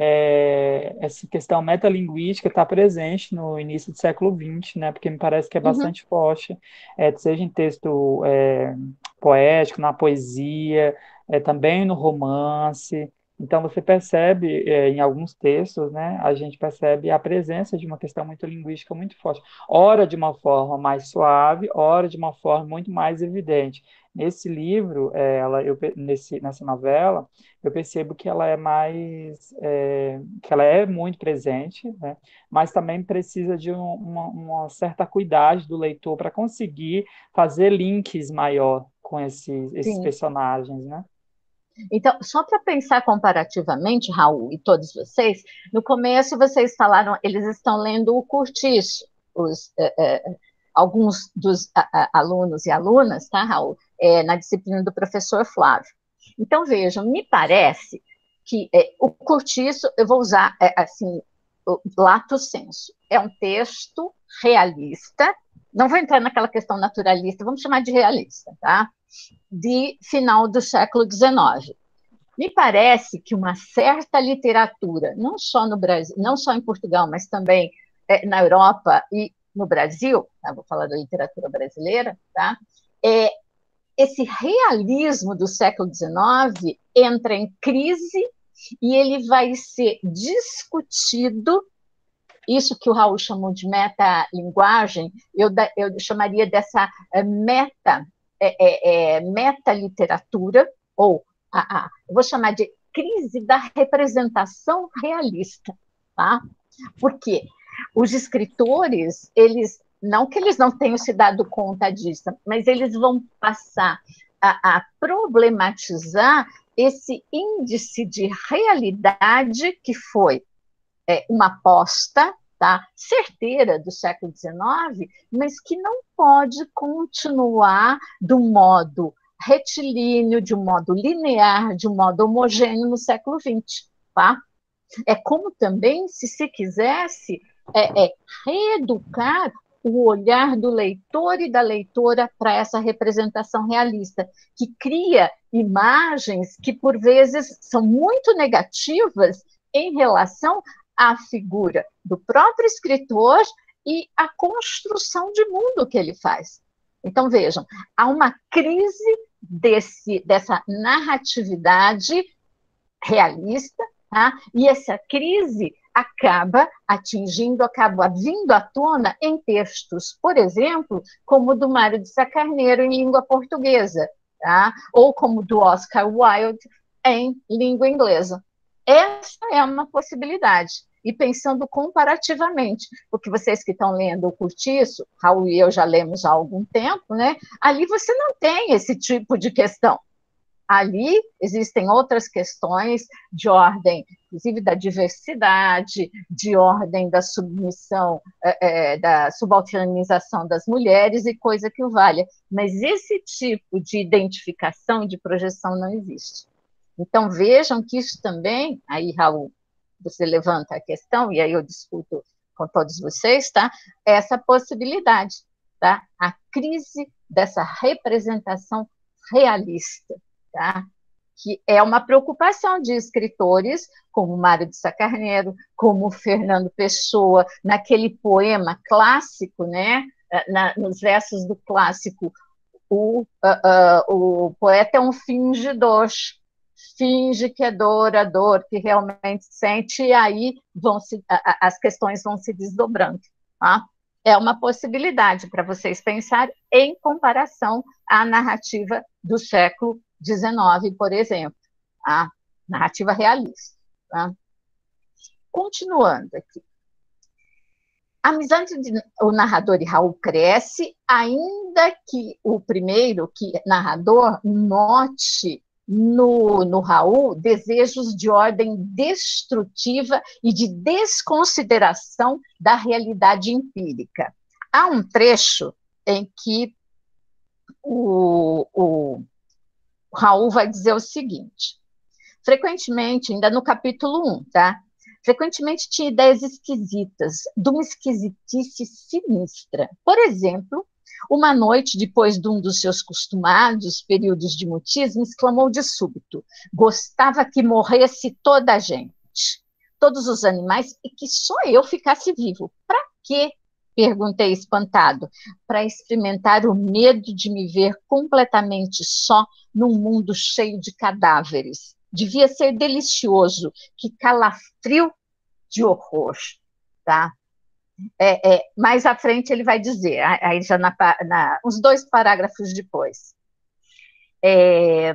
é, essa questão metalinguística está presente no início do século vinte, né? Porque me parece que é bastante uhum. forte, é, seja em texto é, poético, na poesia, é, também no romance. Então, você percebe, é, em alguns textos, né, a gente percebe a presença de uma questão muito linguística muito forte. Ora de uma forma mais suave, ora de uma forma muito mais evidente. Nesse livro, é, ela, eu, pe- nesse, nessa novela, eu percebo que ela é mais, é, que ela é muito presente, né, mas também precisa de um- uma, uma certa cuidado do leitor para conseguir fazer links maior com esses, esses Sim. personagens, né? Então, só para pensar comparativamente, Raul e todos vocês, no começo vocês falaram, eles estão lendo o Curtiço, os, eh, eh, alguns dos a, a, alunos e alunas, tá, Raul, é, na disciplina do professor Flávio. Então, vejam, me parece que é, o Curtiço, eu vou usar, é, assim, o lato sensu, é um texto realista, não vou entrar naquela questão naturalista, vamos chamar de realista, tá? De final do século dezenove. Me parece que uma certa literatura, não só no Brasil, não só em Portugal, mas também é, na Europa e no Brasil, tá? Vou falar da literatura brasileira, tá? É, esse realismo do século dezenove entra em crise e ele vai ser discutido. Isso que o Raul chamou de metalinguagem, eu, eu chamaria dessa é, meta, é, é, meta-literatura, ou a, a, eu vou chamar de crise da representação realista, tá? Porque os escritores, eles, não que eles não tenham se dado conta disso, mas eles vão passar a, a problematizar esse índice de realidade que foi é, uma aposta, tá, certeira do século dezenove, mas que não pode continuar do modo retilíneo, de um modo linear, de um modo homogêneo no século vinte. Tá? É como também se se quisesse é, é, reeducar o olhar do leitor e da leitora para essa representação realista, que cria imagens que, por vezes, são muito negativas em relação à figura do próprio escritor e à construção de mundo que ele faz. Então, vejam, há uma crise desse, dessa narratividade realista, tá? E essa crise acaba atingindo, acaba vindo à tona em textos, por exemplo, como o do Mário de Sá Carneiro em língua portuguesa, tá? Ou como o do Oscar Wilde em língua inglesa. Essa é uma possibilidade. E pensando comparativamente, porque vocês que estão lendo o Curtiço, Raul e eu já lemos há algum tempo, né? Ali você não tem esse tipo de questão. Ali existem outras questões de ordem, inclusive da diversidade, de ordem da submissão, é, da subalternização das mulheres e coisa que o valha. Mas esse tipo de identificação, de projeção não existe. Então vejam que isso também, aí Raul, você levanta a questão, e aí eu discuto com todos vocês, tá? Essa possibilidade, tá? A crise dessa representação realista. Tá? Que é uma preocupação de escritores como Mário de Sá Carneiro, como Fernando Pessoa, naquele poema clássico, né? Na, nos versos do clássico, o, uh, uh, o poeta é um fingidor, finge que é dor, a dor que realmente sente, e aí vão se, a, as questões vão se desdobrando. Tá? É uma possibilidade para vocês pensarem em comparação à narrativa do século dezenove, por exemplo, a narrativa realista. Tá? Continuando aqui. A amizade de o narrador e Raul cresce, ainda que o primeiro que narrador note no, no Raul desejos de ordem destrutiva e de desconsideração da realidade empírica. Há um trecho em que o, o Raul vai dizer o seguinte, frequentemente, ainda no capítulo um, tá? Frequentemente tinha ideias esquisitas, de uma esquisitice sinistra. Por exemplo, uma noite, depois de um dos seus costumados períodos de mutismo, exclamou de súbito, gostava que morresse toda a gente, todos os animais, e que só eu ficasse vivo. Para quê? Perguntei espantado, para experimentar o medo de me ver completamente só num mundo cheio de cadáveres. Devia ser delicioso, que calafrio de horror, tá? É, é, mais à frente ele vai dizer, aí já na, na, uns dois parágrafos depois. É,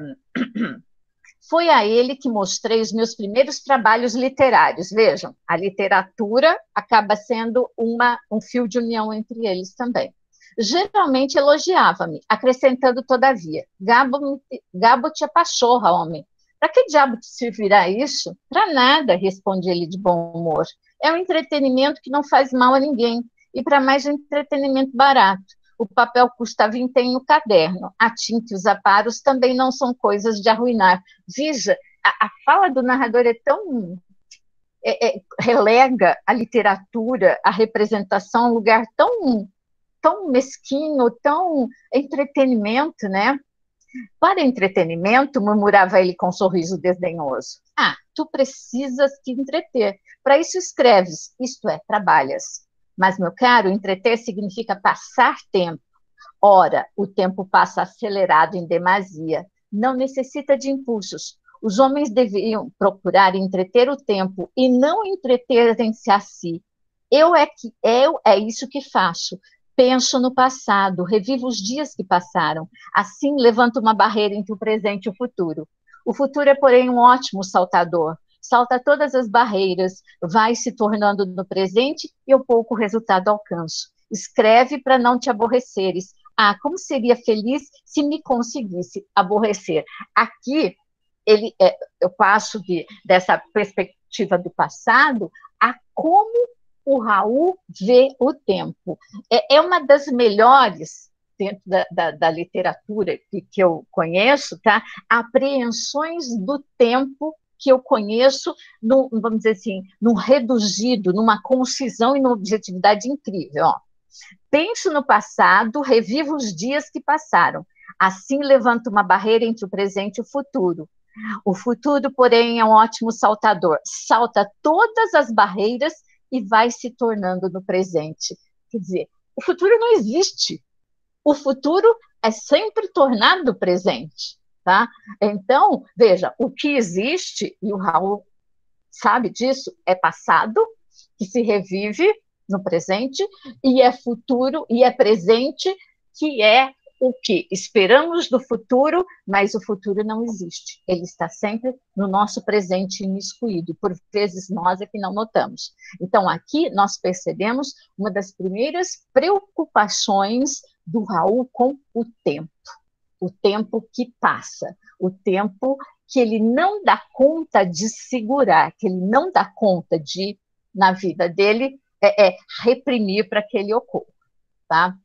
foi a ele que mostrei os meus primeiros trabalhos literários. Vejam, a literatura acaba sendo uma, um fio de união entre eles também. Geralmente elogiava-me, acrescentando todavia, Gabo, Gabo te apachorra, homem. Para que diabo te servirá isso? Para nada, responde ele de bom humor. É um entretenimento que não faz mal a ninguém, e para mais um entretenimento barato. O papel custa vintém o caderno, a tinta e os aparos também não são coisas de arruinar. Veja, a, a fala do narrador é tão... É, é, relega a literatura, a representação, um lugar tão, tão mesquinho, tão entretenimento, né? Para entretenimento, murmurava ele com um sorriso desdenhoso. Ah, tu precisas te entreter. Para isso escreves, isto é, trabalhas. Mas, meu caro, entreter significa passar tempo. Ora, o tempo passa acelerado em demasia. Não necessita de impulsos. Os homens deveriam procurar entreter o tempo e não entreterem-se a si. Eu é, que, eu é isso que faço. Penso no passado, revivo os dias que passaram. Assim, levanto uma barreira entre o presente e o futuro. O futuro é, porém, um ótimo saltador. Salta todas as barreiras, vai se tornando no presente e eu pouco resultado alcanço. Escreve para não te aborreceres. Ah, como seria feliz se me conseguisse aborrecer. Aqui, ele, é, eu passo de, dessa perspectiva do passado a como o Raul vê o tempo. É, é uma das melhores, dentro da, da, da literatura que, que eu conheço, tá? Apreensões do tempo que eu conheço, no, vamos dizer assim, num reduzido, numa concisão e numa objetividade incrível. Ó. Penso no passado, revivo os dias que passaram. Assim levanto uma barreira entre o presente e o futuro. O futuro, porém, é um ótimo saltador. Salta todas as barreiras e vai se tornando no presente. Quer dizer, o futuro não existe. O futuro é sempre tornado presente. Tá? Então, veja, o que existe, e o Raul sabe disso, é passado, que se revive no presente, e é futuro, e é presente, que é o que esperamos do futuro, mas o futuro não existe. Ele está sempre no nosso presente imiscuído, e por vezes nós é que não notamos. Então, aqui nós percebemos uma das primeiras preocupações do Raul com o tempo. O tempo que passa, o tempo que ele não dá conta de segurar, que ele não dá conta de, na vida dele, é, é reprimir para que ele ocorra, tá?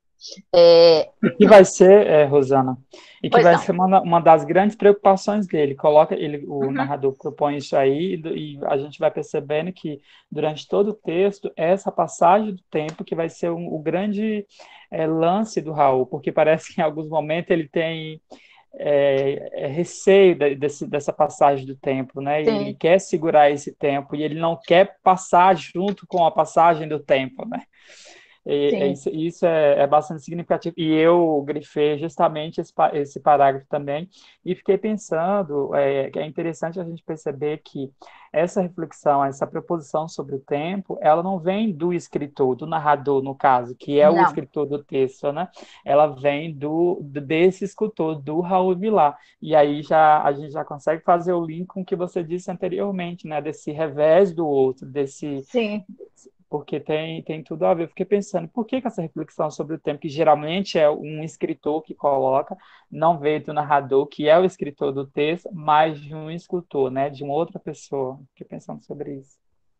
É... E que vai ser, é, Rosana, e que Pois vai não. ser uma, uma das grandes preocupações dele. Coloca ele, o Uhum. narrador propõe isso aí, e, e a gente vai percebendo que durante todo o texto, essa passagem do tempo que vai ser um, o grande é, lance do Raul, porque parece que em alguns momentos ele tem é, é, receio de, desse, dessa passagem do tempo, né? E ele quer segurar esse tempo e ele não quer passar junto com a passagem do tempo, né? E, é isso isso é, é bastante significativo. E eu grifei justamente esse, esse parágrafo também e fiquei pensando é, que é interessante a gente perceber que essa reflexão, essa proposição sobre o tempo, ela não vem do escritor, do narrador, no caso, que é o Não. escritor do texto, né? Ela vem do, desse escultor, do Raul Vilar. E aí já, a gente já consegue fazer o link com o que você disse anteriormente, né? Desse revés do outro, desse... Sim. Porque tem, tem tudo a ver. Eu fiquei pensando, por que, que essa reflexão sobre o tempo, que geralmente é um escritor que coloca, não veio do narrador, que é o escritor do texto, mas de um escultor, né? De uma outra pessoa. Fiquei pensando sobre isso.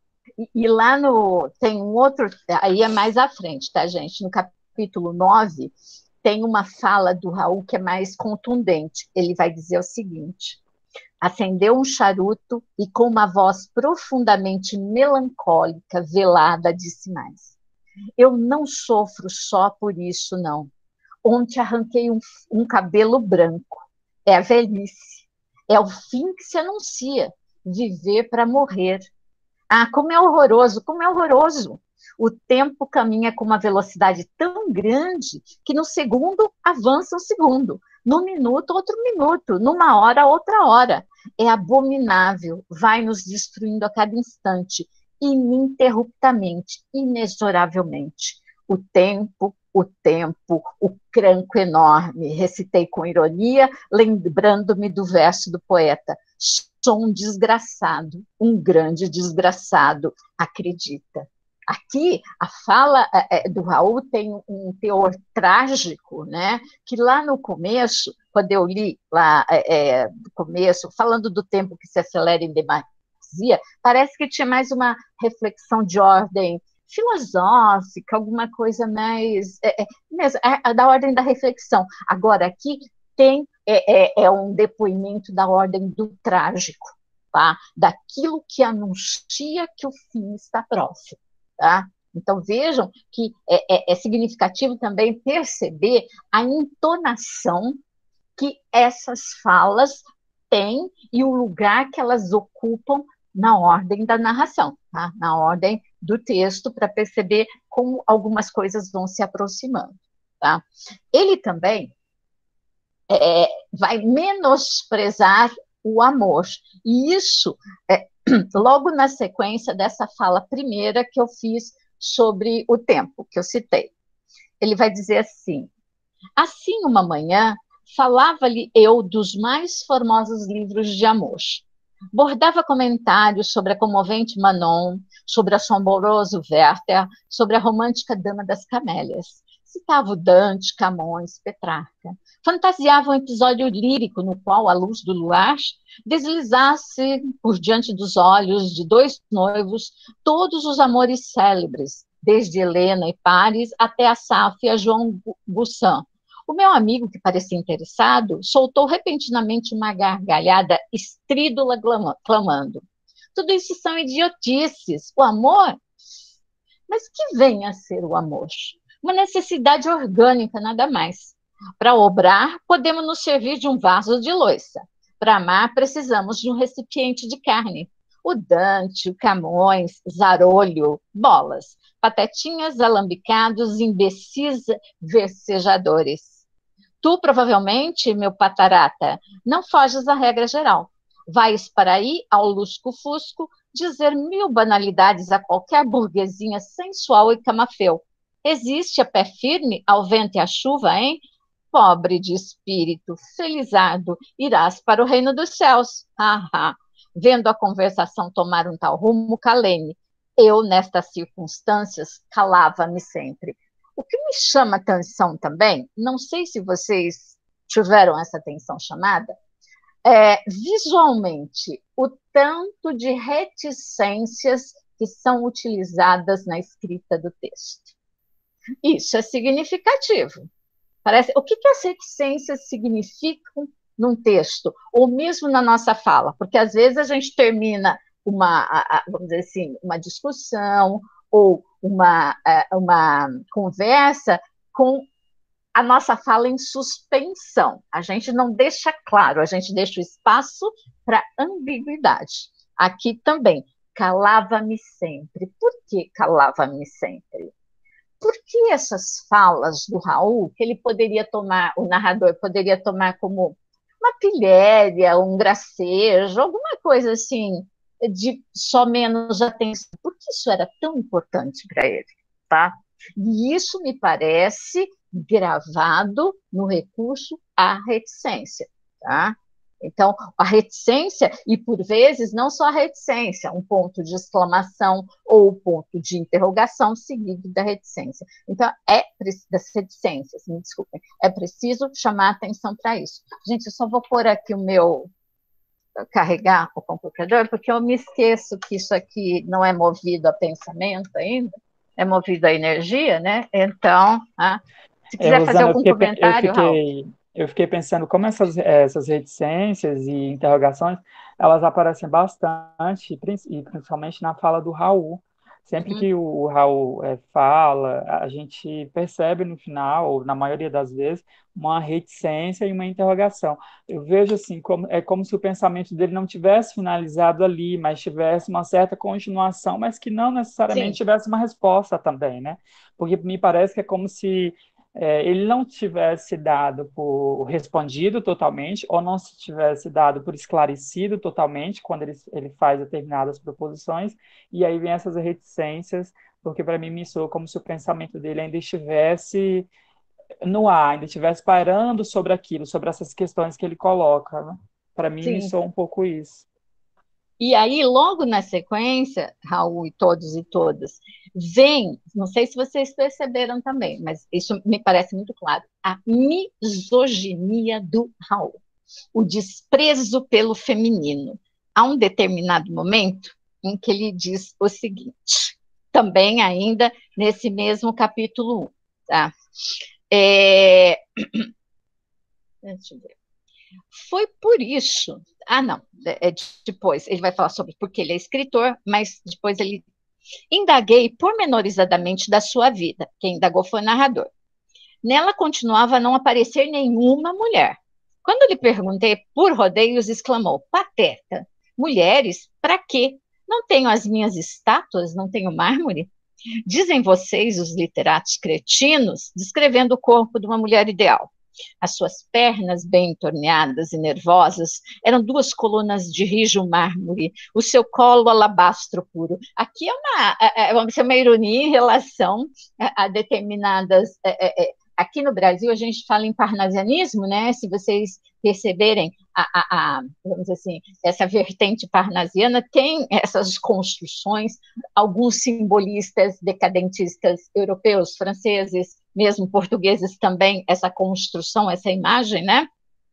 E, e lá no... tem um outro... Aí é mais à frente, tá, gente? No capítulo nove, tem uma fala do Raul que é mais contundente. Ele vai dizer o seguinte... Acendeu um charuto e, com uma voz profundamente melancólica, velada, disse mais. Eu não sofro só por isso, não. Ontem arranquei um, um cabelo branco. É a velhice. É o fim que se anuncia. Viver para morrer. Ah, como é horroroso, como é horroroso. O tempo caminha com uma velocidade tão grande que no segundo avança um segundo, no minuto outro minuto, numa hora outra hora. É abominável, vai nos destruindo a cada instante, ininterruptamente, inexoravelmente. O tempo, o tempo, o cranco enorme, recitei com ironia, lembrando-me do verso do poeta. Sou um desgraçado, um grande desgraçado, acredita. Aqui, a fala é, do Raul tem um teor trágico, né? Que lá no começo, quando eu li lá é, no começo, falando do tempo que se acelera em demasia, parece que tinha mais uma reflexão de ordem filosófica, alguma coisa mais é, é, mesmo, é, da ordem da reflexão. Agora, aqui tem é, é, é um depoimento da ordem do trágico, tá? Daquilo que anuncia que o fim está próximo. Tá? Então, vejam que é, é, é significativo também perceber a entonação que essas falas têm e o lugar que elas ocupam na ordem da narração, tá? Na ordem do texto, para perceber como algumas coisas vão se aproximando. Tá? Ele também é, vai menosprezar o amor, e isso é, logo na sequência dessa fala primeira que eu fiz sobre o tempo, que eu citei. Ele vai dizer assim: assim uma manhã, falava-lhe eu dos mais formosos livros de amor. Bordava comentários sobre a comovente Manon, sobre o assombroso Werther, sobre a romântica Dama das Camélias. Citava o Dante, Camões, Petrarca. Fantasiava um episódio lírico no qual a luz do luar deslizasse por diante dos olhos de dois noivos todos os amores célebres, desde Helena e Paris até a Sáfia João Busan. O meu amigo, que parecia interessado, soltou repentinamente uma gargalhada estrídula, clamando: tudo isso são idiotices. O amor? Mas que vem a ser o amor? Uma necessidade orgânica, nada mais. Para obrar, podemos nos servir de um vaso de louça. Para amar, precisamos de um recipiente de carne. O Dante, o Camões, Zarolho, bolas, patetinhas, alambicados, imbecis, versejadores. Tu, provavelmente, meu patarata, não foges da regra geral. Vais para aí, ao lusco-fusco, dizer mil banalidades a qualquer burguesinha sensual e camafeu. Resiste a pé firme ao vento e à chuva, hein? Pobre de espírito, felizardo, irás para o reino dos céus. Ah, ah. Vendo a conversação tomar um tal rumo, calei-me. Eu, nestas circunstâncias, calava-me sempre. O que me chama atenção também, não sei se vocês tiveram essa atenção chamada, é visualmente o tanto de reticências que são utilizadas na escrita do texto. Isso é significativo. Parece, o que, que as reticências significam num texto, ou mesmo na nossa fala? Porque às vezes a gente termina uma, vamos dizer assim, uma discussão ou uma, uma conversa com a nossa fala em suspensão. A gente não deixa claro, a gente deixa o espaço para ambiguidade. Aqui também, calava-me sempre. Por que calava-me sempre? Porque essas falas do Raul, que ele poderia tomar, o narrador poderia tomar como uma pilhéria, um gracejo, alguma coisa assim, de só menos atenção. Por que isso era tão importante para ele? Tá? E isso me parece gravado no recurso à reticência. Tá? Então, a reticência, e por vezes não só a reticência, um ponto de exclamação ou ponto de interrogação seguido da reticência. Então, é das reticências, me desculpem, é preciso chamar atenção para isso. Gente, eu só vou pôr aqui o meu, carregar o computador, porque eu me esqueço que isso aqui não é movido a pensamento ainda, é movido a energia, né? Então, ah, se quiser É, fazer Rosana, eu algum fiquei, eu comentário, Raul. fiquei, eu fiquei pensando como essas, essas reticências e interrogações, elas aparecem bastante, e principalmente na fala do Raul. Sempre Uhum. que o Raul é, fala, a gente percebe no final, ou na maioria das vezes, uma reticência e uma interrogação. Eu vejo assim, como, é como se o pensamento dele não tivesse finalizado ali, mas tivesse uma certa continuação, mas que não necessariamente Sim, tivesse uma resposta também, né? Porque me parece que é como se é, ele não tivesse dado por respondido totalmente, ou não se tivesse dado por esclarecido totalmente, quando ele, ele faz determinadas proposições, e aí vem essas reticências, porque para mim me soa como se o pensamento dele ainda estivesse no ar, ainda estivesse pairando sobre aquilo, sobre essas questões que ele coloca, né? Para mim me sim. soa um pouco isso. E aí, logo na sequência, Raul e todos e todas, vem, não sei se vocês perceberam também, mas isso me parece muito claro, a misoginia do Raul, o desprezo pelo feminino. Há um determinado momento em que ele diz o seguinte, também ainda nesse mesmo capítulo um, tá? É... Deixa eu ver. Foi por isso. Ah, não. É, depois ele vai falar sobre porque ele é escritor, mas depois ele. Indaguei pormenorizadamente da sua vida. Quem indagou foi o narrador. Nela continuava a não aparecer nenhuma mulher. Quando lhe perguntei por rodeios, exclamou: pateta. Mulheres? Para quê? Não tenho as minhas estátuas, não tenho mármore? Dizem vocês, os literatos cretinos, descrevendo o corpo de uma mulher ideal. As suas pernas, bem torneadas e nervosas, eram duas colunas de rijo mármore, o seu colo alabastro puro. Aqui é uma, é, é uma ironia em relação a, a determinadas... É, é, aqui no Brasil a gente fala em parnasianismo, né? Se vocês perceberem, a, a, a, vamos dizer assim, essa vertente parnasiana tem essas construções, alguns simbolistas decadentistas europeus, franceses, mesmo portugueses também, essa construção, essa imagem, né?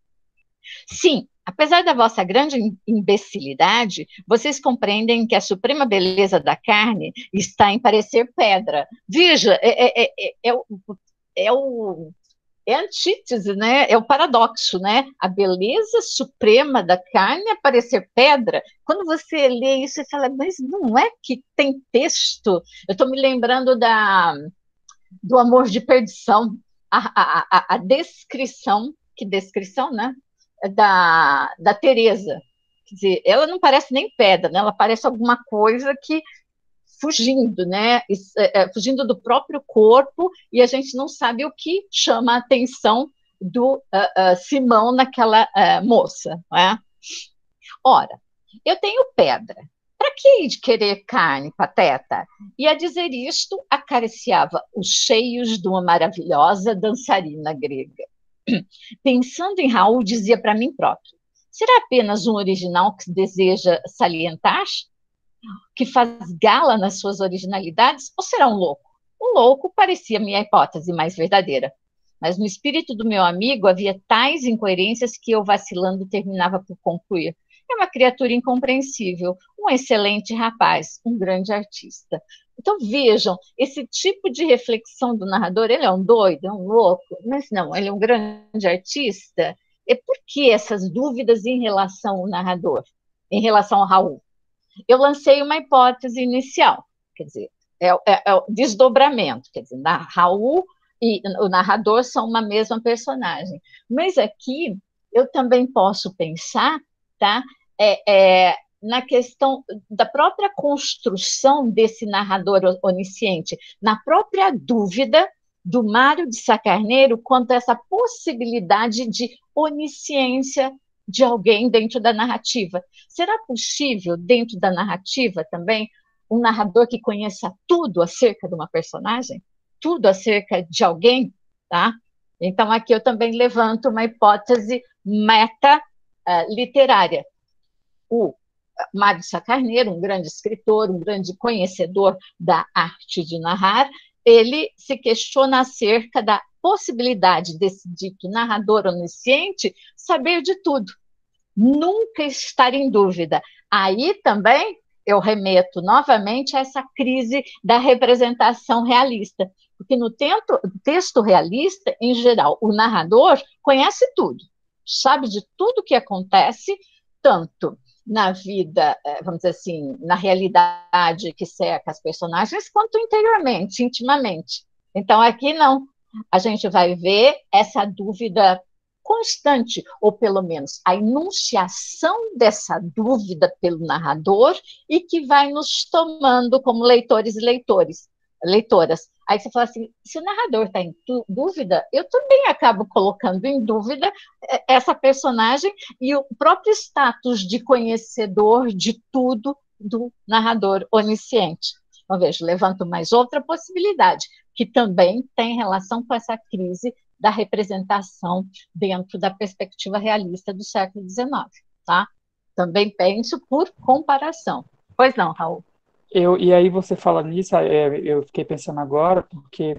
Sim, apesar da vossa grande imbecilidade, vocês compreendem que a suprema beleza da carne está em parecer pedra. Veja, é, é, é, é, o, é o é a antítese, né? É o paradoxo, né? A beleza suprema da carne é parecer pedra. Quando você lê isso, você fala, mas não é que tem texto? Eu estou me lembrando da, do Amor de Perdição, a, a, a, a descrição, que descrição, né? Da, da Teresa. Quer dizer, ela não parece nem pedra, né? Ela parece alguma coisa que fugindo, né? É, fugindo do próprio corpo, e a gente não sabe o que chama a atenção do uh, uh, Simão naquela uh, moça. Não é? Ora, eu tenho pedra. Para que de querer carne, pateta? E a dizer isto, acariciava os cheios de uma maravilhosa dançarina grega. Pensando em Raul, dizia para mim próprio, será apenas um original que deseja salientar? Que faz gala nas suas originalidades, ou será um louco? O louco parecia minha hipótese mais verdadeira. Mas no espírito do meu amigo havia tais incoerências que eu, vacilando, terminava por concluir. É uma criatura incompreensível, um excelente rapaz, um grande artista. Então vejam, esse tipo de reflexão do narrador, ele é um doido, é um louco, mas não, ele é um grande artista. E por que essas dúvidas em relação ao narrador, em relação ao Raul? Eu lancei uma hipótese inicial, quer dizer, é, é, é o desdobramento, quer dizer, Raul e o narrador são uma mesma personagem. Mas aqui eu também posso pensar, tá, é, é, na questão da própria construção desse narrador onisciente, na própria dúvida do Mário de Sá Carneiro quanto a essa possibilidade de onisciência de alguém dentro da narrativa. Será possível, dentro da narrativa também, um narrador que conheça tudo acerca de uma personagem? Tudo acerca de alguém? Tá? Então, aqui eu também levanto uma hipótese meta-literária. Uh, o Mário de Sá Carneiro, um grande escritor, um grande conhecedor da arte de narrar, ele se questiona acerca da possibilidade desse dito narrador onisciente saber de tudo, nunca estar em dúvida. Aí também eu remeto novamente a essa crise da representação realista, porque no texto realista, em geral, o narrador conhece tudo, sabe de tudo que acontece, tanto na vida, vamos dizer assim, na realidade que cerca as personagens, quanto interiormente, intimamente. Então, aqui não. A gente vai ver essa dúvida constante, ou pelo menos a enunciação dessa dúvida pelo narrador e que vai nos tomando como leitores e leitores, leitoras. Aí você fala assim, se o narrador está em dúvida, eu também acabo colocando em dúvida essa personagem e o próprio status de conhecedor de tudo do narrador onisciente. Então, veja, levanto mais outra possibilidade, que também tem relação com essa crise da representação dentro da perspectiva realista do século dezenove, tá? Também penso por comparação. Pois não, Raul? Eu, e aí você fala nisso, é, eu fiquei pensando agora, porque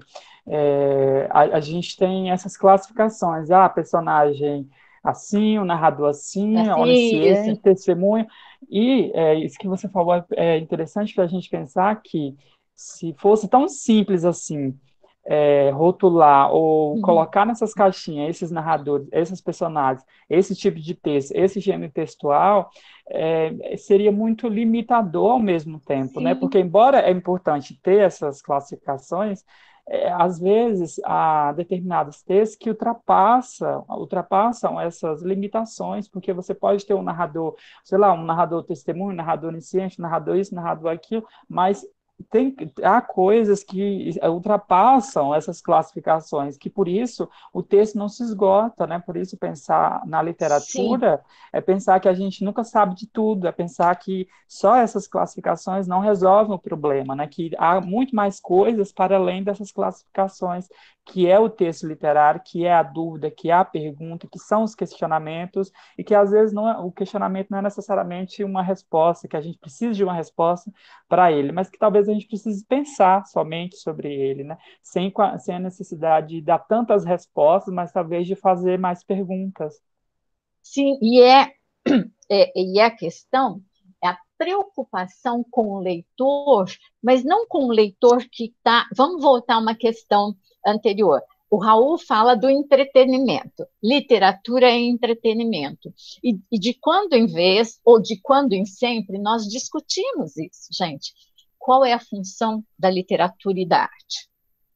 é, a, a gente tem essas classificações, ah, personagem assim, o narrador assim, Assim, isso. onisciente, testemunho, e é, isso que você falou é, é interessante para a gente pensar que se fosse tão simples assim, é, rotular ou Uhum. colocar nessas caixinhas esses narradores, esses personagens, esse tipo de texto, esse gênero textual, é, seria muito limitador ao mesmo tempo, né? Sim. Porque, embora é importante ter essas classificações, é, às vezes há determinados textos que ultrapassam, ultrapassam essas limitações, porque você pode ter um narrador, sei lá, um narrador testemunho, um narrador onisciente, um narrador isso, um narrador aquilo, mas tem, há coisas que ultrapassam essas classificações, que por isso o texto não se esgota, né? Por isso pensar na Sim. literatura é pensar que a gente nunca sabe de tudo, é pensar que só essas classificações não resolvem o problema, né? Que há muito mais coisas para além dessas classificações, que é o texto literário, que é a dúvida, que é a pergunta, que são os questionamentos, e que às vezes não é, o questionamento não é necessariamente uma resposta, que a gente precisa de uma resposta para ele, mas que talvez a gente precise pensar somente sobre ele, né? Sem, sem a necessidade de dar tantas respostas, mas talvez de fazer mais perguntas. Sim, e é, é, e é a questão, é a preocupação com o leitor, mas não com o leitor que está. Vamos voltar a uma questão anterior. O Raul fala do entretenimento. Literatura é entretenimento. E, e de quando em vez, ou de quando em sempre, nós discutimos isso, gente. Qual é a função da literatura e da arte?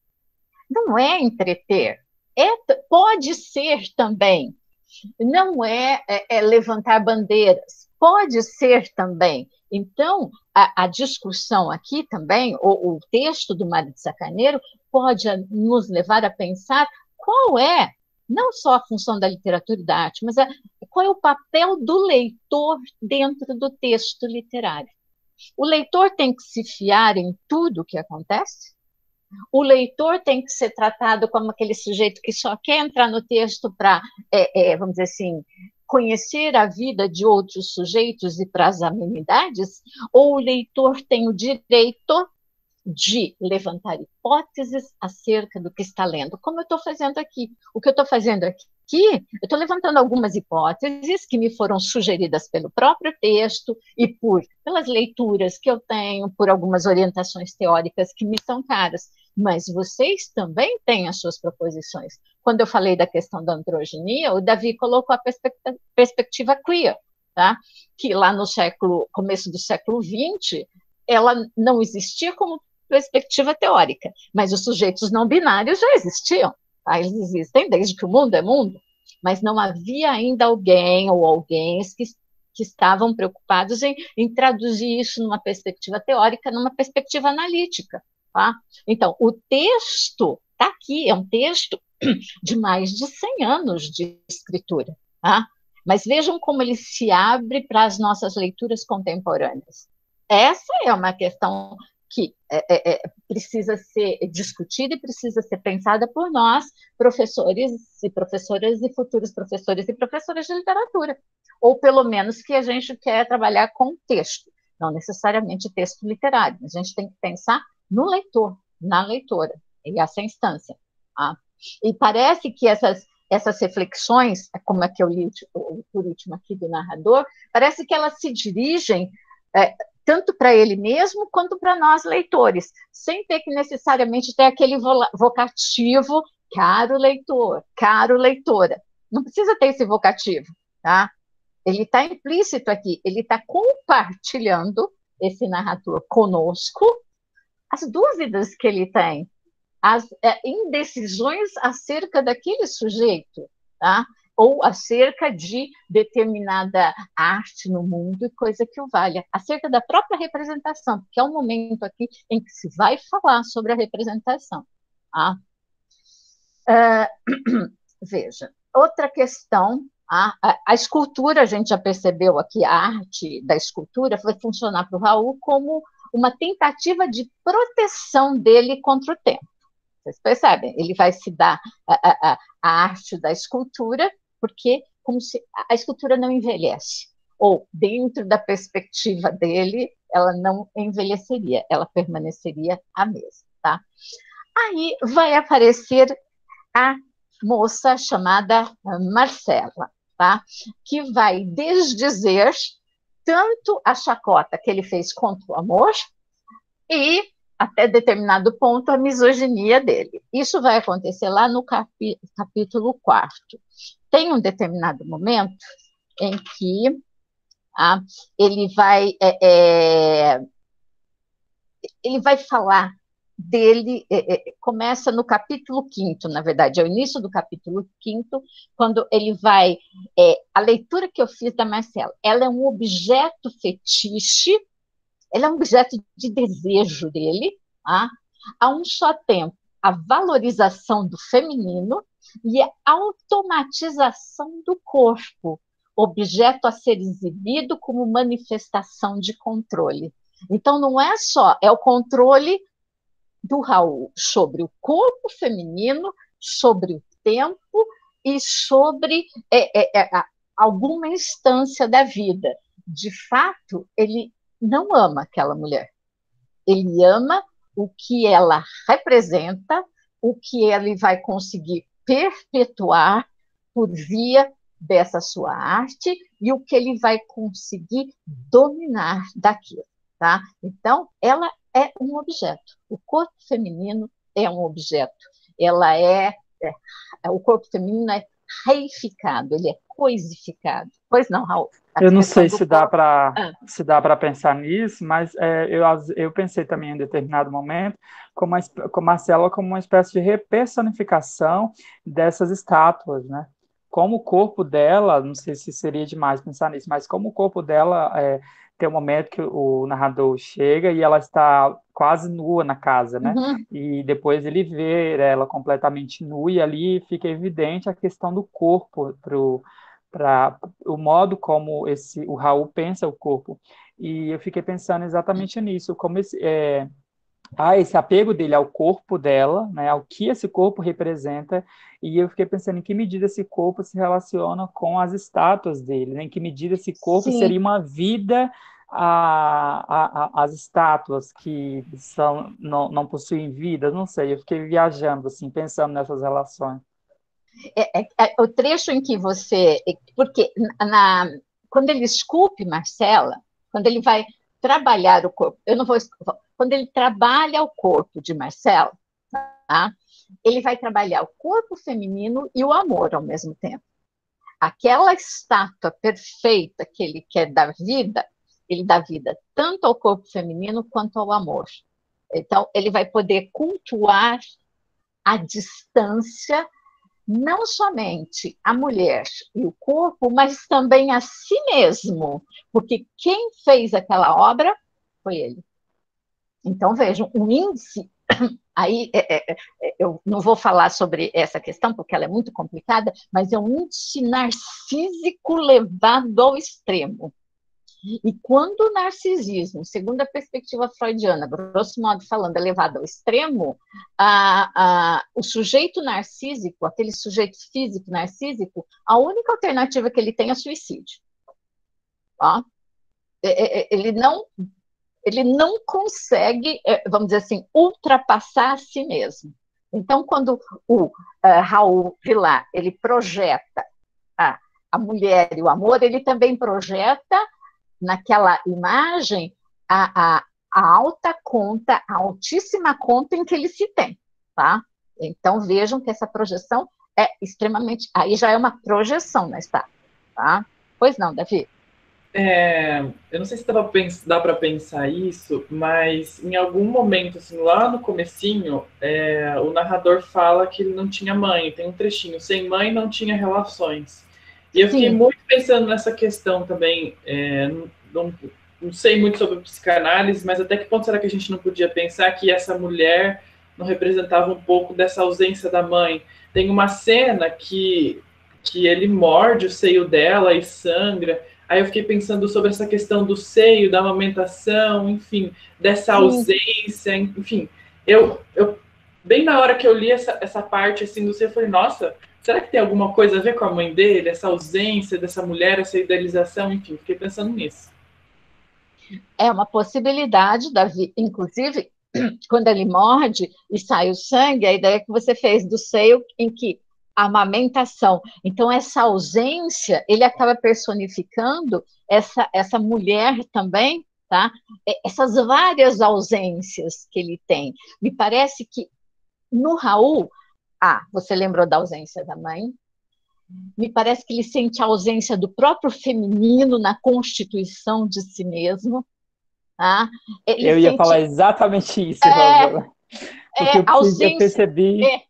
Não é entreter. É, pode ser também. Não é, é, é levantar bandeiras. Pode ser também. Então, a, a discussão aqui também, o, o texto do Mário de Sacarneiro, pode nos levar a pensar qual é, não só a função da literatura e da arte, mas a, qual é o papel do leitor dentro do texto literário. O leitor tem que se fiar em tudo o que acontece? O leitor tem que ser tratado como aquele sujeito que só quer entrar no texto para, é, é, vamos dizer assim, conhecer a vida de outros sujeitos e para as amenidades? Ou o leitor tem o direito de levantar hipóteses acerca do que está lendo, como eu estou fazendo aqui. O que eu estou fazendo aqui, eu estou levantando algumas hipóteses que me foram sugeridas pelo próprio texto e por pelas leituras que eu tenho, por algumas orientações teóricas que me são caras. Mas vocês também têm as suas proposições. Quando eu falei da questão da androginia, o Davi colocou a perspectiva, perspectiva queer, tá? Que lá no século, começo do século vinte, ela não existia como perspectiva teórica, mas os sujeitos não binários já existiam, tá? Eles existem desde que o mundo é mundo, mas não havia ainda alguém ou alguém que, que estavam preocupados em, em traduzir isso numa perspectiva teórica, numa perspectiva analítica, tá? Então, o texto está aqui, é um texto de mais de cem anos de escritura, tá? Mas vejam como ele se abre para as nossas leituras contemporâneas. Essa é uma questão que é, é, precisa ser discutida e precisa ser pensada por nós, professores e professoras e futuros professores e professoras de literatura, ou pelo menos que a gente quer trabalhar com texto, não necessariamente texto literário, a gente tem que pensar no leitor, na leitora, e essa instância. Tá? E parece que essas, essas reflexões, como é que eu li por último aqui do narrador, parece que elas se dirigem é, tanto para ele mesmo quanto para nós leitores, sem ter que necessariamente ter aquele vocativo, caro leitor, caro leitora. Não precisa ter esse vocativo, tá? ele está implícito aqui, ele está compartilhando, esse narrador, conosco, as dúvidas que ele tem, as é, indecisões acerca daquele sujeito, tá? Ou acerca de determinada arte no mundo e coisa que o valha, acerca da própria representação, porque é um momento aqui em que se vai falar sobre a representação. Tá? Uh, veja, outra questão, a, a, a escultura, a gente já percebeu aqui, a arte da escultura vai funcionar para o Raul como uma tentativa de proteção dele contra o tempo. Vocês percebem? Ele vai se dar a, a, a arte da escultura, porque como se a escultura não envelhece, ou dentro da perspectiva dele, ela não envelheceria, ela permaneceria a mesma. Tá? Aí vai aparecer a moça chamada Marcela, tá? Que vai desdizer tanto a chacota que ele fez contra o amor e, até determinado ponto, a misoginia dele. Isso vai acontecer lá no capi capítulo quarto. Tem um determinado momento em que ah, ele vai é, é, ele vai falar dele, é, é, começa no capítulo quinto, na verdade, é o início do capítulo quinto, quando ele vai, é, a leitura que eu fiz da Marcela, ela é um objeto fetiche, ela é um objeto de desejo dele, tá? A um só tempo, a valorização do feminino e a automatização do corpo, objeto a ser exibido como manifestação de controle. Então, não é só, é o controle do Raul sobre o corpo feminino, sobre o tempo e sobre é, é, é, alguma instância da vida. De fato, ele não ama aquela mulher. Ele ama o que ela representa, o que ele vai conseguir perpetuar por via dessa sua arte e o que ele vai conseguir dominar daquilo. Tá? Então, ela é um objeto. O corpo feminino é um objeto. Ela é, é o corpo feminino é reificado, ele é coisificado. Pois não, Raul? Eu não sei se dá para ah. se dá para pensar nisso, mas é, eu, eu pensei também em determinado momento como a, como a Marcela como uma espécie de repersonificação dessas estátuas, né? Como o corpo dela, não sei se seria demais pensar nisso, mas como o corpo dela é, tem um momento que o narrador chega e ela está quase nua na casa, né? Uhum. E depois ele vê ela completamente nua e ali fica evidente a questão do corpo pro para o modo como esse o Raul pensa o corpo. E eu fiquei pensando exatamente nisso, como esse é, ah, esse apego dele ao corpo dela, né, ao que esse corpo representa, e eu fiquei pensando em que medida esse corpo se relaciona com as estátuas dele, né, em que medida esse corpo Sim. seria uma vida a, a, a, as estátuas que são, não, não possuem vida, não sei, eu fiquei viajando, assim, pensando nessas relações. É, é, é, o trecho em que você... Porque na, quando ele esculpe Marcela, quando ele vai trabalhar o corpo... Eu não vou... Quando ele trabalha o corpo de Marcela, tá? Ele vai trabalhar o corpo feminino e o amor ao mesmo tempo. Aquela estátua perfeita que ele quer dar vida, ele dá vida tanto ao corpo feminino quanto ao amor. Então, ele vai poder cultuar a distância, não somente a mulher e o corpo, mas também a si mesmo, porque quem fez aquela obra foi ele. Então, vejam, o índice, aí é, é, eu não vou falar sobre essa questão, porque ela é muito complicada, mas é um índice narcísico levado ao extremo. E quando o narcisismo, segundo a perspectiva freudiana, grosso modo falando, é levado ao extremo, a, a, o sujeito narcísico, aquele sujeito físico narcísico, a única alternativa que ele tem é suicídio. Ó, ele não... ele não consegue, vamos dizer assim, ultrapassar a si mesmo. Então, quando o uh, Raul Villar, ele projeta a, a mulher e o amor, ele também projeta naquela imagem a, a, a alta conta, a altíssima conta em que ele se tem, tá? Então, vejam que essa projeção é extremamente... Aí já é uma projeção na estátua, tá? Pois não, Davi? É, eu não sei se dá, dá para pensar isso, mas em algum momento, assim, lá no comecinho, é, o narrador fala que ele não tinha mãe, tem um trechinho, sem mãe não tinha relações. E eu fiquei Sim. muito pensando nessa questão também, é, não, não sei muito sobre psicanálise, mas até que ponto será que a gente não podia pensar que essa mulher não representava um pouco dessa ausência da mãe? Tem uma cena que, que ele morde o seio dela e sangra. Aí eu fiquei pensando sobre essa questão do seio, da amamentação, enfim, dessa Sim. ausência, enfim. Eu, eu bem na hora que eu li essa, essa parte assim do seio, eu falei, nossa, será que tem alguma coisa a ver com a mãe dele, essa ausência dessa mulher, essa idealização, enfim, fiquei pensando nisso. É uma possibilidade, Davi, inclusive, quando ele morde e sai o sangue, a ideia que você fez do seio em que a amamentação. Então, essa ausência, ele acaba personificando essa, essa mulher também, tá? Essas várias ausências que ele tem. Me parece que no Raul, ah, você lembrou da ausência da mãe? Me parece que ele sente a ausência do próprio feminino na constituição de si mesmo. Tá? Ele Eu ia sente falar exatamente isso, é, Rosana. Porque é, eu, eu ausência. percebi, É,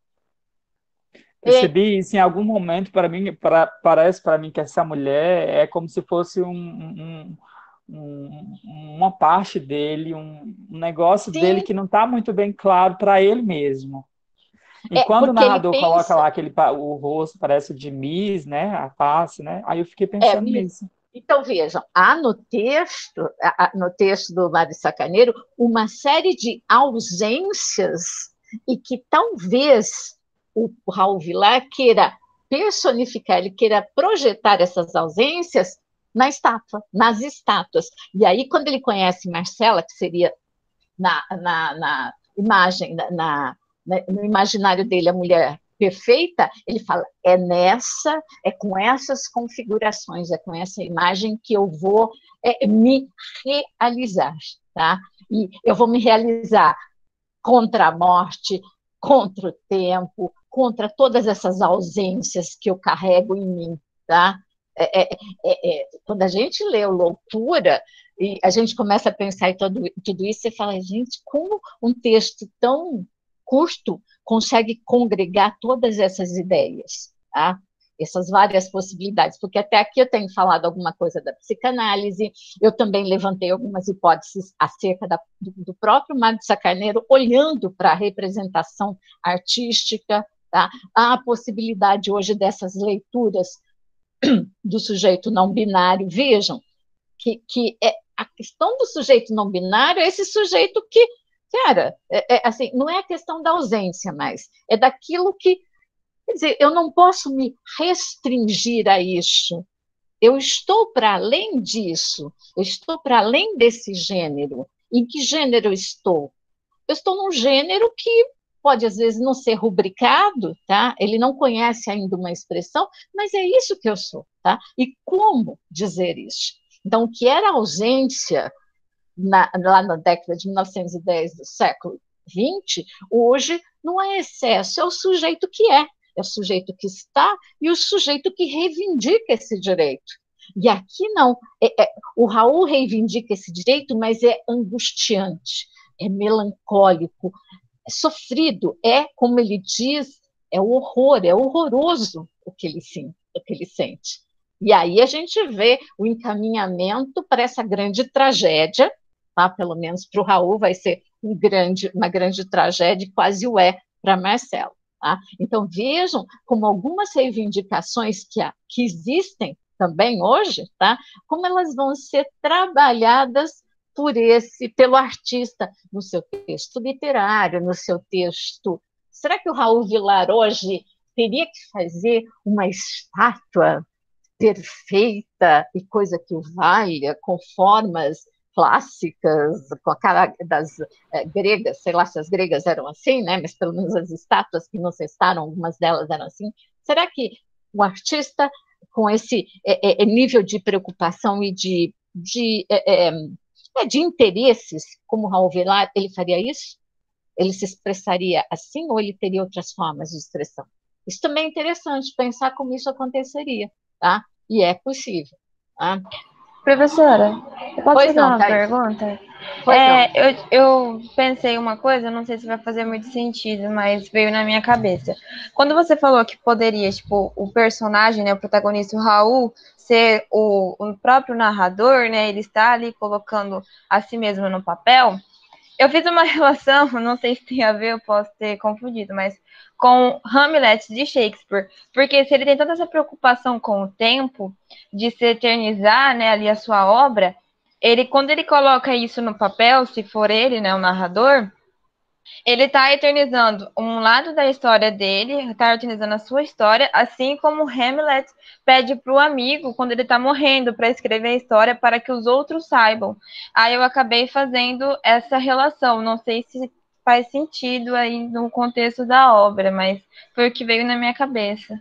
é, percebi isso em algum momento. Para mim, pra, parece para mim que essa mulher é como se fosse um, um, um, uma parte dele, um, um negócio dele sim, que não está muito bem claro para ele mesmo. E é quando o porque ele narrador coloca pensa. lá aquele o rosto parece de Miss, né, a face, né? Aí eu fiquei É, pensando nisso. então, vejam, há no texto, no texto do Mário Sacaneiro, uma série de ausências e que talvez o Raul Vilar queira personificar, ele queira projetar essas ausências na estátua, nas estátuas. E aí, quando ele conhece Marcela, que seria na, na, na imagem, na, na, no imaginário dele, a mulher perfeita, ele fala, é nessa, é com essas configurações, é com essa imagem que eu vou é, me realizar, tá? E eu vou me realizar contra a morte, contra o tempo, contra todas essas ausências que eu carrego em mim, tá? É, é, é, é, quando a gente lê o Loucura, e a gente começa a pensar em tudo, tudo isso, você fala, gente, como um texto tão curto consegue congregar todas essas ideias, tá? Essas várias possibilidades, porque até aqui eu tenho falado alguma coisa da psicanálise, eu também levantei algumas hipóteses acerca da, do, do próprio Mário de Sacarneiro, olhando para a representação artística, tá? Há a possibilidade hoje dessas leituras do sujeito não binário, vejam, que, que é, a questão do sujeito não binário é esse sujeito que, cara, é, é, assim, não é a questão da ausência mais, é daquilo que, quer dizer, eu não posso me restringir a isso, eu estou para além disso, eu estou para além desse gênero. Em que gênero eu estou? Eu estou num gênero que pode, às vezes, não ser rubricado, tá? Ele não conhece ainda uma expressão, mas é isso que eu sou, tá? E como dizer isso? Então, o que era ausência na, lá na década de mil novecentos e dez do século vinte, hoje não é excesso, é o sujeito que é, é o sujeito que está e o sujeito que reivindica esse direito. E aqui não, é, é, o Raul reivindica esse direito, mas é angustiante, é melancólico, é sofrido, é, como ele diz, é o horror, é horroroso o que ele, sim, o que ele sente. E aí a gente vê o encaminhamento para essa grande tragédia, tá? Pelo menos para o Raul vai ser um grande, uma grande tragédia, quase o é para Marcelo. Tá? Então vejam como algumas reivindicações que, há, que existem também hoje, tá? Como elas vão ser trabalhadas por esse, pelo artista no seu texto literário, no seu texto. Será que o Raul Vilar hoje teria que fazer uma estátua perfeita e coisa que o valha, com formas clássicas, com a cara das é, gregas, sei lá se as gregas eram assim, né? Mas pelo menos as estátuas que nos restaram, algumas delas eram assim. Será que o artista, com esse é, é, nível de preocupação e de, de, é, é, de interesses, como Raul Vilar, ele faria isso? Ele se expressaria assim ou ele teria outras formas de expressão? Isso também é interessante, pensar como isso aconteceria, tá? E é possível. Ah, Professora, eu posso pois fazer não, uma Thaís? pergunta? Pois não. É, eu, eu pensei uma coisa, não sei se vai fazer muito sentido, mas veio na minha cabeça. Quando você falou que poderia, tipo, o personagem, né, o protagonista, o Raul, ser o, o próprio narrador, né, ele está ali colocando a si mesmo no papel, eu fiz uma relação, não sei se tem a ver, eu posso ter confundido, mas com Hamlet de Shakespeare, porque se ele tem toda essa preocupação com o tempo, de se eternizar, né, ali a sua obra, ele, quando ele coloca isso no papel, se for ele, né, o narrador, ele está eternizando um lado da história dele, está eternizando a sua história, assim como Hamlet pede para o amigo, quando ele está morrendo, para escrever a história para que os outros saibam. Aí eu acabei fazendo essa relação. Não sei se faz sentido aí no contexto da obra, mas foi o que veio na minha cabeça.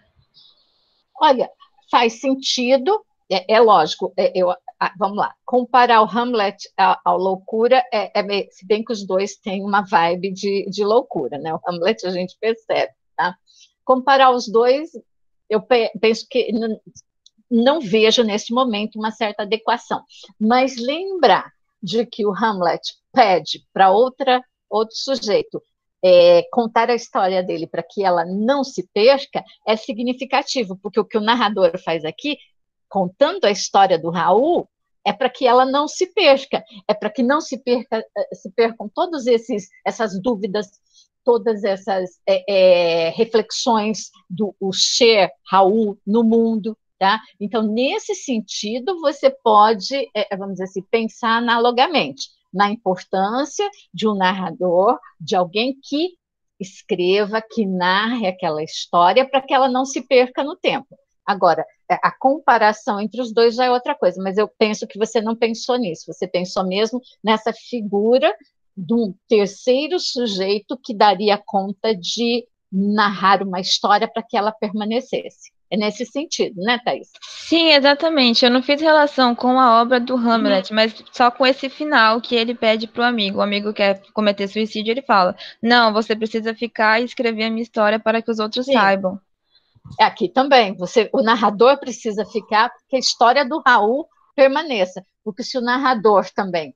Olha, faz sentido, é, é lógico, é, eu, ah, vamos lá, comparar o Hamlet ao Loucura, é, é, se bem que os dois têm uma vibe de, de loucura, né? O Hamlet a gente percebe, tá? Comparar os dois, eu pe penso que não, não vejo nesse momento uma certa adequação, mas lembrar de que o Hamlet pede para outra outro sujeito é, contar a história dele para que ela não se perca é significativo, porque o que o narrador faz aqui, contando a história do Raul, é para que ela não se perca, é para que não se perca, se percam todas esses, essas dúvidas, todas essas é, é, reflexões do o ser Raul no mundo. Tá? Então, nesse sentido, você pode, é, vamos dizer assim, pensar analogamente na importância de um narrador, de alguém que escreva, que narre aquela história para que ela não se perca no tempo. Agora, a comparação entre os dois já é outra coisa, mas eu penso que você não pensou nisso, você pensou mesmo nessa figura de um terceiro sujeito que daria conta de narrar uma história para que ela permanecesse. É nesse sentido, né, Thaís? Sim, exatamente. Eu não fiz relação com a obra do Hamlet, mas só com esse final que ele pede pro amigo. O amigo quer cometer suicídio, ele fala: Não, você precisa ficar e escrever a minha história para que os outros Sim, saibam. é aqui também. Você, o narrador precisa ficar porque a história do Raul permaneça. Porque se o narrador também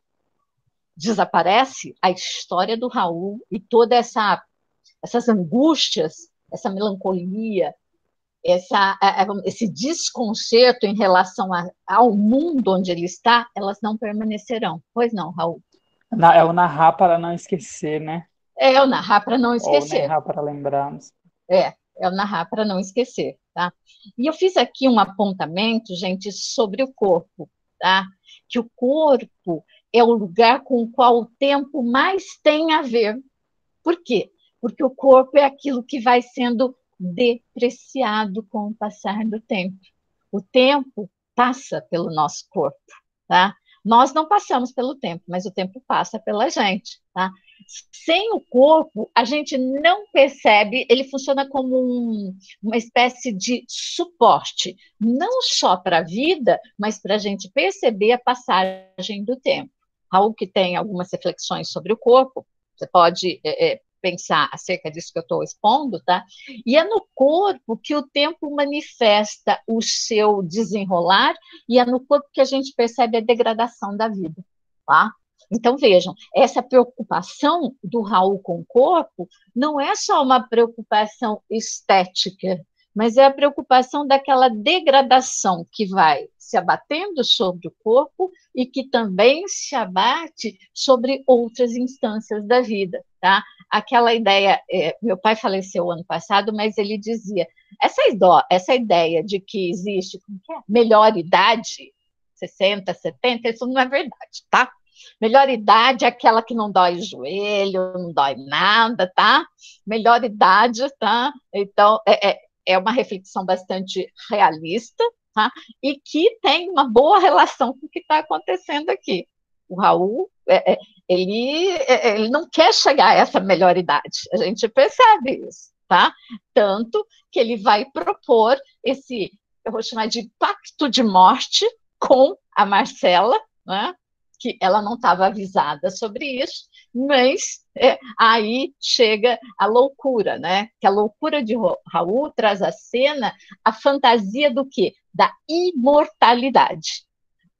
desaparece, a história do Raul e toda essa essas angústias, essa melancolia, essa, esse desconcerto em relação a, ao mundo onde ele está, elas não permanecerão. Pois não, Raul? Na- É o narrar para não esquecer, né? É o narrar para não Ou esquecer. narrar para lembrarmos. É, é o narrar para não esquecer, tá? E eu fiz aqui um apontamento, gente, sobre o corpo, tá? Que o corpo é o lugar com o qual o tempo mais tem a ver. Por quê? Porque o corpo é aquilo que vai sendo depreciado com o passar do tempo. O tempo passa pelo nosso corpo, tá? Nós não passamos pelo tempo, mas o tempo passa pela gente, tá? Sem o corpo, a gente não percebe, ele funciona como um, uma espécie de suporte, não só para a vida, mas para a gente perceber a passagem do tempo. Raul, que tem algumas reflexões sobre o corpo, você pode é, é, pensar acerca disso que eu estou expondo, tá? E é no corpo que o tempo manifesta o seu desenrolar e é no corpo que a gente percebe a degradação da vida, tá? Então, vejam, essa preocupação do Raul com o corpo não é só uma preocupação estética, mas é a preocupação daquela degradação que vai se abatendo sobre o corpo e que também se abate sobre outras instâncias da vida, tá? Aquela ideia, é, meu pai faleceu ano passado, mas ele dizia, essa, idó, essa ideia de que existe como que é? Melhor idade, sessenta, setenta, isso não é verdade, tá? Melhor idade é aquela que não dói o joelho, não dói nada, tá? Melhor idade, tá? Então, é, é, é uma reflexão bastante realista, tá? E que tem uma boa relação com o que está acontecendo aqui. O Raul, é, é, ele, é, ele não quer chegar a essa melhor idade, a gente percebe isso, tá? Tanto que ele vai propor esse, eu vou chamar de pacto de morte com a Marcela, né? Que ela não estava avisada sobre isso, mas é, aí chega a loucura, né? Que a loucura de Raul traz à cena a fantasia do quê? Da imortalidade.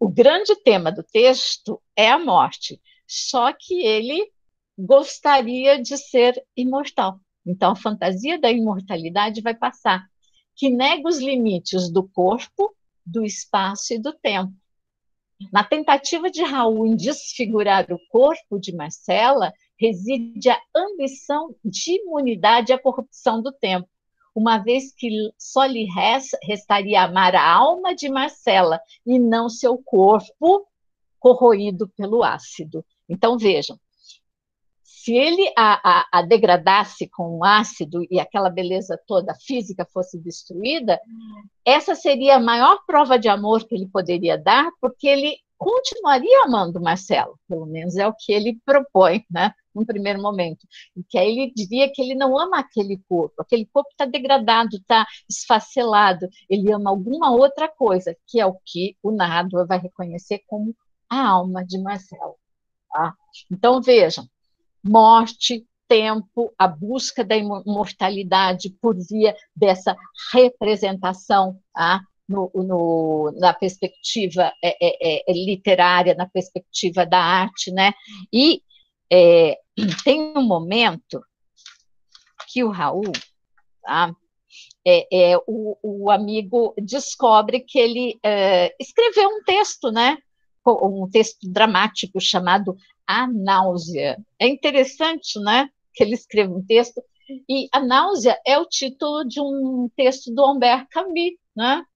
o grande tema do texto é a morte, só que ele gostaria de ser imortal. Então, a fantasia da imortalidade vai passar, que nega os limites do corpo, do espaço e do tempo. Na tentativa de Raul em desfigurar o corpo de Marcela, reside a ambição de imunidade à corrupção do tempo, uma vez que só lhe restaria amar a alma de Marcela e não seu corpo corroído pelo ácido. Então, vejam, se ele a, a, a degradasse com o ácido e aquela beleza toda física fosse destruída, essa seria a maior prova de amor que ele poderia dar, porque ele continuaria amando Marcelo, pelo menos é o que ele propõe, né, num primeiro momento, e que aí ele diria que ele não ama aquele corpo, aquele corpo está degradado, está esfacelado, ele ama alguma outra coisa, que é o que o narrador vai reconhecer como a alma de Marcelo. Tá? Então, vejam, morte, tempo, a busca da imortalidade por via dessa representação, tá? no, no, na perspectiva é, é, é, literária, na perspectiva da arte, né? E é, tem um momento que o Raul, tá? é, é, o, o amigo descobre que ele é, escreveu um texto, né? Um texto dramático chamado A Náusea. É interessante, né, que ele escreva um texto, e A Náusea é o título de um texto do Albert Camus, né?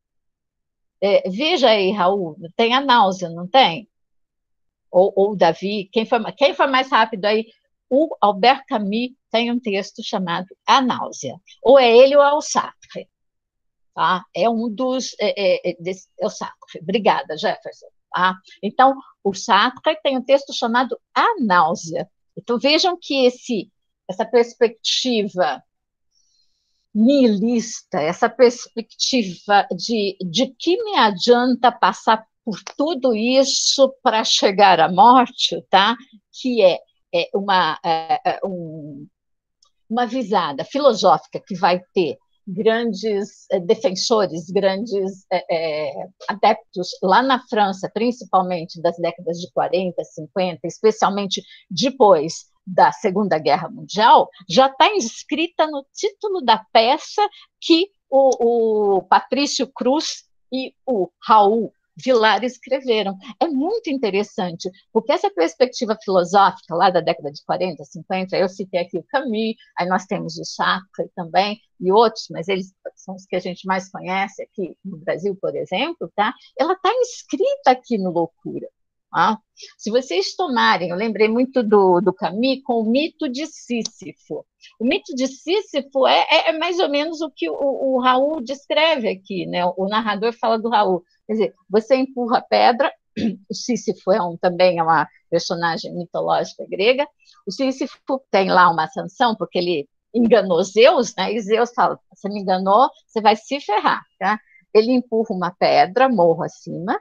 É, veja aí, Raul, tem A Náusea, não tem? Ou, ou Davi, quem foi, quem foi mais rápido aí? O Albert Camus tem um texto chamado A Náusea. Ou é ele ou é o Sartre. Tá? É um dos... É, é, desse, é o Sartre. Obrigada, Jefferson. Tá? Então, o Sartre tem um texto chamado A Náusea. Então, vejam que esse, essa perspectiva nihilista, essa perspectiva de, de que me adianta passar por tudo isso para chegar à morte, tá? Que é, é, uma, é um, uma visada filosófica que vai ter grandes é, defensores, grandes é, é, adeptos lá na França, principalmente das décadas de quarenta, cinquenta, especialmente depois da Segunda Guerra Mundial, já está inscrita no título da peça que o, o Patrício Cruz e o Raul Vilar escreveram. É muito interessante, porque essa perspectiva filosófica lá da década de quarenta, cinquenta, eu citei aqui o Camus, aí nós temos o Sartre também, e outros, mas eles são os que a gente mais conhece aqui no Brasil, por exemplo, tá? Ela está inscrita aqui no Loucura. Tá? Se vocês tomarem, eu lembrei muito do, do Camus com o mito de Sísifo. O mito de Sísifo é, é, é mais ou menos o que o, o Raul descreve aqui, né? O narrador fala do Raul. Quer dizer, você empurra a pedra, o Sísifo é um, também é uma personagem mitológica grega, o Sísifo tem lá uma sanção, porque ele enganou Zeus, né? E Zeus fala, você me enganou, você vai se ferrar, tá? Ele empurra uma pedra, morro acima,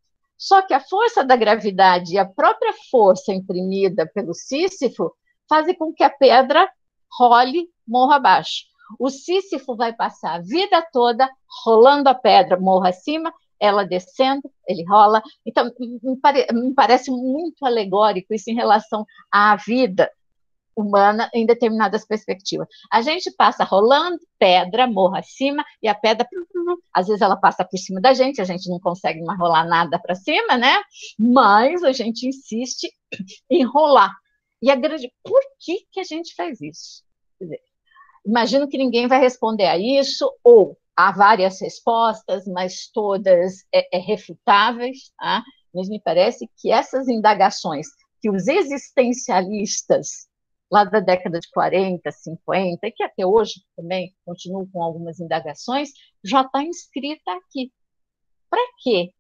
só que a força da gravidade e a própria força imprimida pelo Sísifo fazem com que a pedra role morro abaixo. O Sísifo vai passar a vida toda rolando a pedra morro acima, ela descendo, ele rola. Então, me, pare, me parece muito alegórico isso em relação à vida humana em determinadas perspectivas. A gente passa rolando pedra, morro acima, e a pedra, às vezes ela passa por cima da gente, a gente não consegue mais rolar nada para cima, né? Mas a gente insiste em rolar. E a grande... Por que, que a gente faz isso? Quer dizer, imagino que ninguém vai responder a isso, ou há várias respostas, mas todas é, é, refutáveis, tá? Mas me parece que essas indagações que os existencialistas lá da década de quarenta, cinquenta, e que até hoje também continuam com algumas indagações, já está inscrita aqui. Para que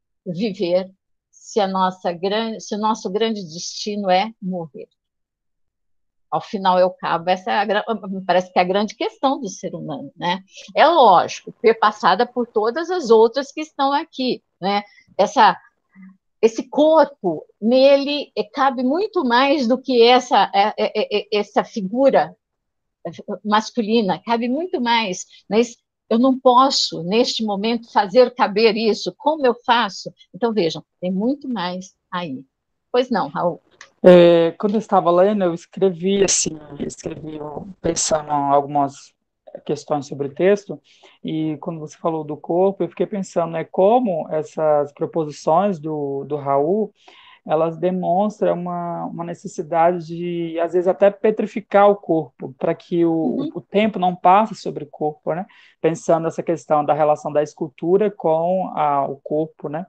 viver se, a nossa grande, se o nosso grande destino é morrer? Ao final e ao cabo, essa é a, me parece que é a grande questão do ser humano, né? É lógico, perpassada por todas as outras que estão aqui, né? Essa, esse corpo, nele, cabe muito mais do que essa, essa figura masculina, cabe muito mais, mas eu não posso, neste momento, fazer caber isso. Como eu faço? Então, vejam, tem muito mais aí. Pois não, Raul? É, quando eu estava lendo, eu escrevi assim, escrevi pensando em algumas questões sobre o texto, e quando você falou do corpo, eu fiquei pensando, né, como essas proposições do, do Raul, elas demonstram uma, uma necessidade de, às vezes, até petrificar o corpo, para que o, Uhum. o tempo não passe sobre o corpo, né? Pensando nessa questão da relação da escultura com a, o corpo, né?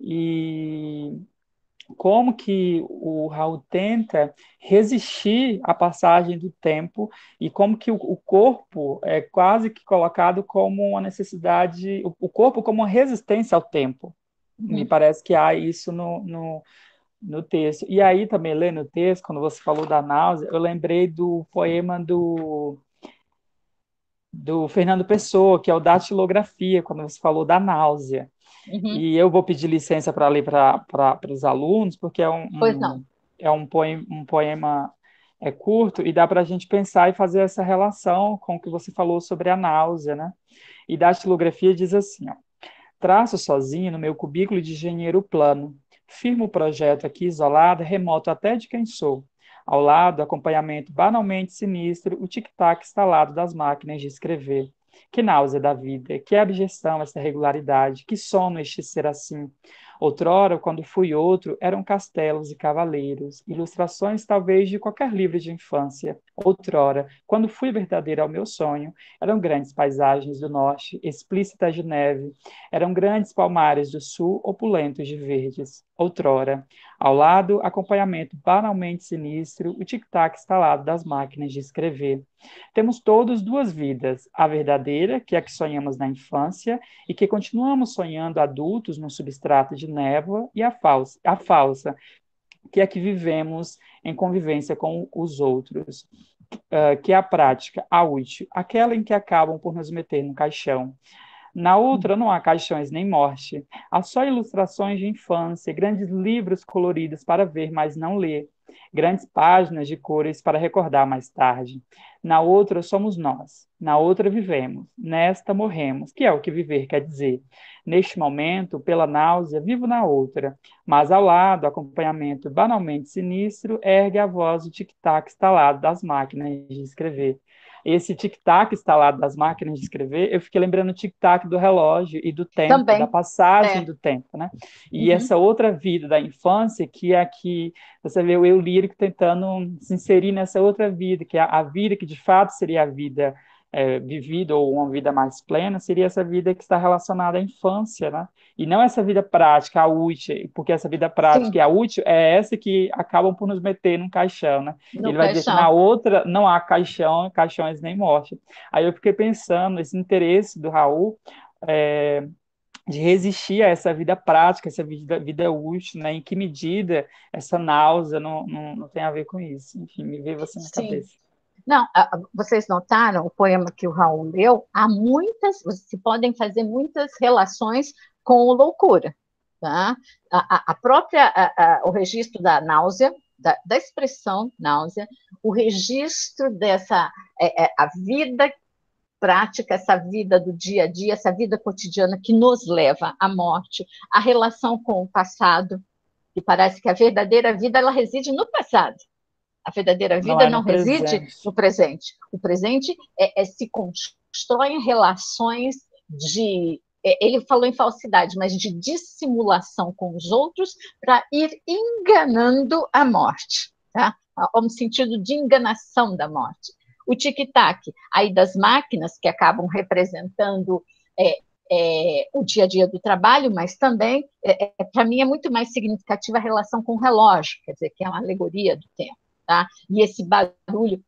E como que o Raul tenta resistir à passagem do tempo e como que o, o corpo é quase que colocado como uma necessidade, o, o corpo como uma resistência ao tempo. Me Uhum. parece que há isso no, no, no texto. E aí, também, lendo o texto, quando você falou da náusea, eu lembrei do poema do, do Fernando Pessoa, que é o Datilografia, quando você falou da náusea. Uhum. E eu vou pedir licença para ler para os alunos, porque é um, Pois não. um, é um poema, um poema é curto e dá para a gente pensar e fazer essa relação com o que você falou sobre a náusea, né? E Datilografia diz assim, ó: traço sozinho no meu cubículo de engenheiro plano. Firmo o projeto aqui isolado, remoto até de quem sou. Ao lado, acompanhamento banalmente sinistro, o tic-tac instalado das máquinas de escrever. Que náusea da vida, que abjeção essa regularidade, que sono este ser assim. Outrora, quando fui outro, eram castelos e cavaleiros, ilustrações talvez de qualquer livro de infância. Outrora, quando fui verdadeiro ao meu sonho, eram grandes paisagens do norte, explícitas de neve, eram grandes palmares do sul, opulentos de verdes. Outrora, ao lado, acompanhamento banalmente sinistro, o tic-tac instalado das máquinas de escrever. Temos todos duas vidas, a verdadeira, que é a que sonhamos na infância e que continuamos sonhando adultos num substrato de névoa, e a falsa, a falsa, que é a que vivemos em convivência com os outros, uh, que é a prática, a útil, aquela em que acabam por nos meter no caixão. Na outra não há caixões nem morte, há só ilustrações de infância, grandes livros coloridos para ver, mas não ler, grandes páginas de cores para recordar mais tarde. Na outra somos nós, na outra vivemos, nesta morremos, que é o que viver quer dizer. Neste momento, pela náusea, vivo na outra, mas ao lado, acompanhamento banalmente sinistro, ergue a voz o tic-tac instalado das máquinas de escrever. Esse tic-tac instalado das máquinas de escrever, eu fiquei lembrando o tic-tac do relógio e do tempo, da Também. passagem É. do tempo, né? E Uhum. essa outra vida da infância, que é a que você vê o eu lírico tentando se inserir nessa outra vida, que é a vida que de fato seria a vida é, vivida ou uma vida mais plena, seria essa vida que está relacionada à infância, né? E não essa vida prática, a útil, porque essa vida prática Sim, e a útil é essa que acabam por nos meter num caixão, né? no Ele vai dizer que na caixão. outra não há caixão, caixões nem morte. Aí eu fiquei pensando, esse interesse do Raul é, de resistir a essa vida prática, essa vida, vida útil, né? Em que medida essa náusea não, não, não tem a ver com isso? Enfim, me veio você na Sim. cabeça. Não, vocês notaram o poema que o Raul leu? Há muitas, se podem fazer muitas relações com o loucura, tá? A, a própria, a, a, o registro da náusea, da, da expressão náusea, o registro dessa, é, é, a vida prática, essa vida do dia a dia, essa vida cotidiana que nos leva à morte, a relação com o passado, que parece que a verdadeira vida ela reside no passado. A verdadeira Não vida é não no reside presente. no presente. O presente é, é se constroem relações de. É, ele falou em falsidade, mas de dissimulação com os outros para ir enganando a morte, tá? No sentido de enganação da morte. O tic-tac, aí das máquinas que acabam representando é, é, o dia a dia do trabalho, mas também, é, é, para mim, é muito mais significativa a relação com o relógio, quer dizer, que é uma alegoria do tempo. Tá? E esse barulho,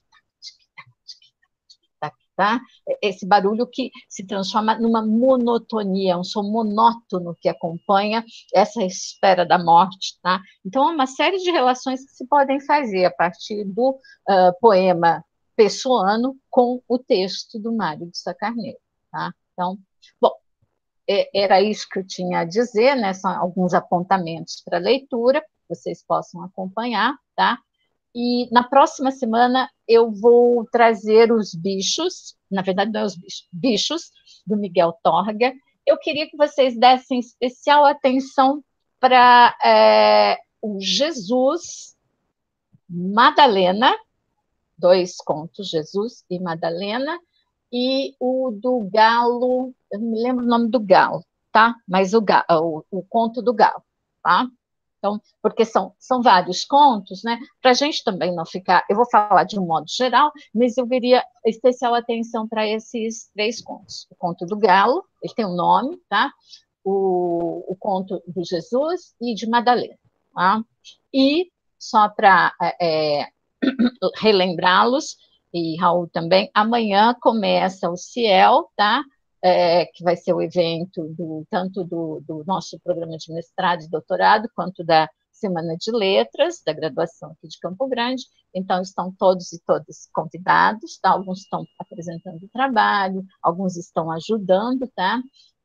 tá? Esse barulho que se transforma numa monotonia, um som monótono que acompanha essa espera da morte. Tá? Então, há uma série de relações que se podem fazer a partir do uh, poema pessoano com o texto do Mário de Sá Carneiro. Tá? Então, bom, era isso que eu tinha a dizer, né? São alguns apontamentos para leitura, que vocês possam acompanhar, tá? E na próxima semana eu vou trazer os bichos, na verdade não é os bichos, bichos do Miguel Torga. Eu queria que vocês dessem especial atenção para é, o Jesus Madalena, dois contos, Jesus e Madalena, e o do galo, eu não me lembro o nome do galo, tá? Mas o, galo, o, o conto do galo, tá? Então, porque são, são vários contos, né? Para a gente também não ficar, eu vou falar de um modo geral, mas eu veria especial atenção para esses três contos. O conto do galo, ele tem um nome, tá? O, o conto do Jesus e de Madalena, tá? E só para é, relembrá-los, e Raul também, amanhã começa o Ciel, tá? É, que vai ser o evento do, tanto do, do nosso programa de mestrado e doutorado, quanto da Semana de Letras, da graduação aqui de Campo Grande. Então, estão todos e todas convidados, tá? Alguns estão apresentando o trabalho, alguns estão ajudando, tá?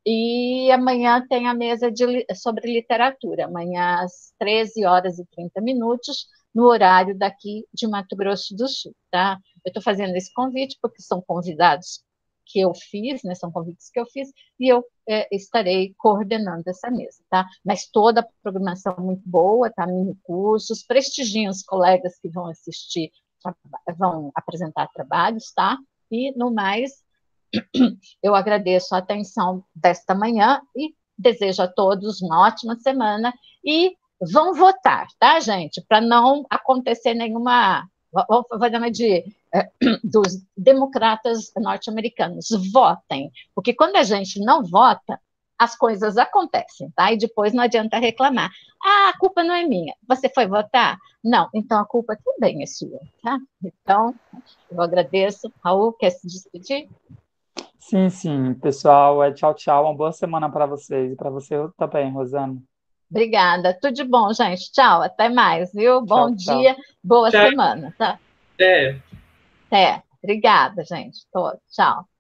E amanhã tem a mesa de, sobre literatura, amanhã às treze horas e trinta minutos, no horário daqui de Mato Grosso do Sul, tá? Eu estou fazendo esse convite porque são convidados que eu fiz, né, são convites que eu fiz, e eu é, estarei coordenando essa mesa, tá? Mas toda a programação muito boa, tá? Mini cursos, prestigiem os colegas que vão assistir, vão apresentar trabalhos, tá? E, no mais, eu agradeço a atenção desta manhã e desejo a todos uma ótima semana e vão votar, tá, gente? Para não acontecer nenhuma... Vou fazer de... dos democratas norte-americanos, votem, porque quando a gente não vota, as coisas acontecem, tá? E depois não adianta reclamar. Ah, a culpa não é minha. Você foi votar? Não, então a culpa também é sua, tá? Então, eu agradeço. Raul, quer se despedir? Sim, sim, pessoal, é tchau, tchau, uma boa semana para vocês e para você também, Rosana. Obrigada, tudo de bom, gente. Tchau, até mais, viu? Bom Tchau, tchau. dia, boa Tchau. semana, tá? É. É, obrigada, gente. Tô, tchau.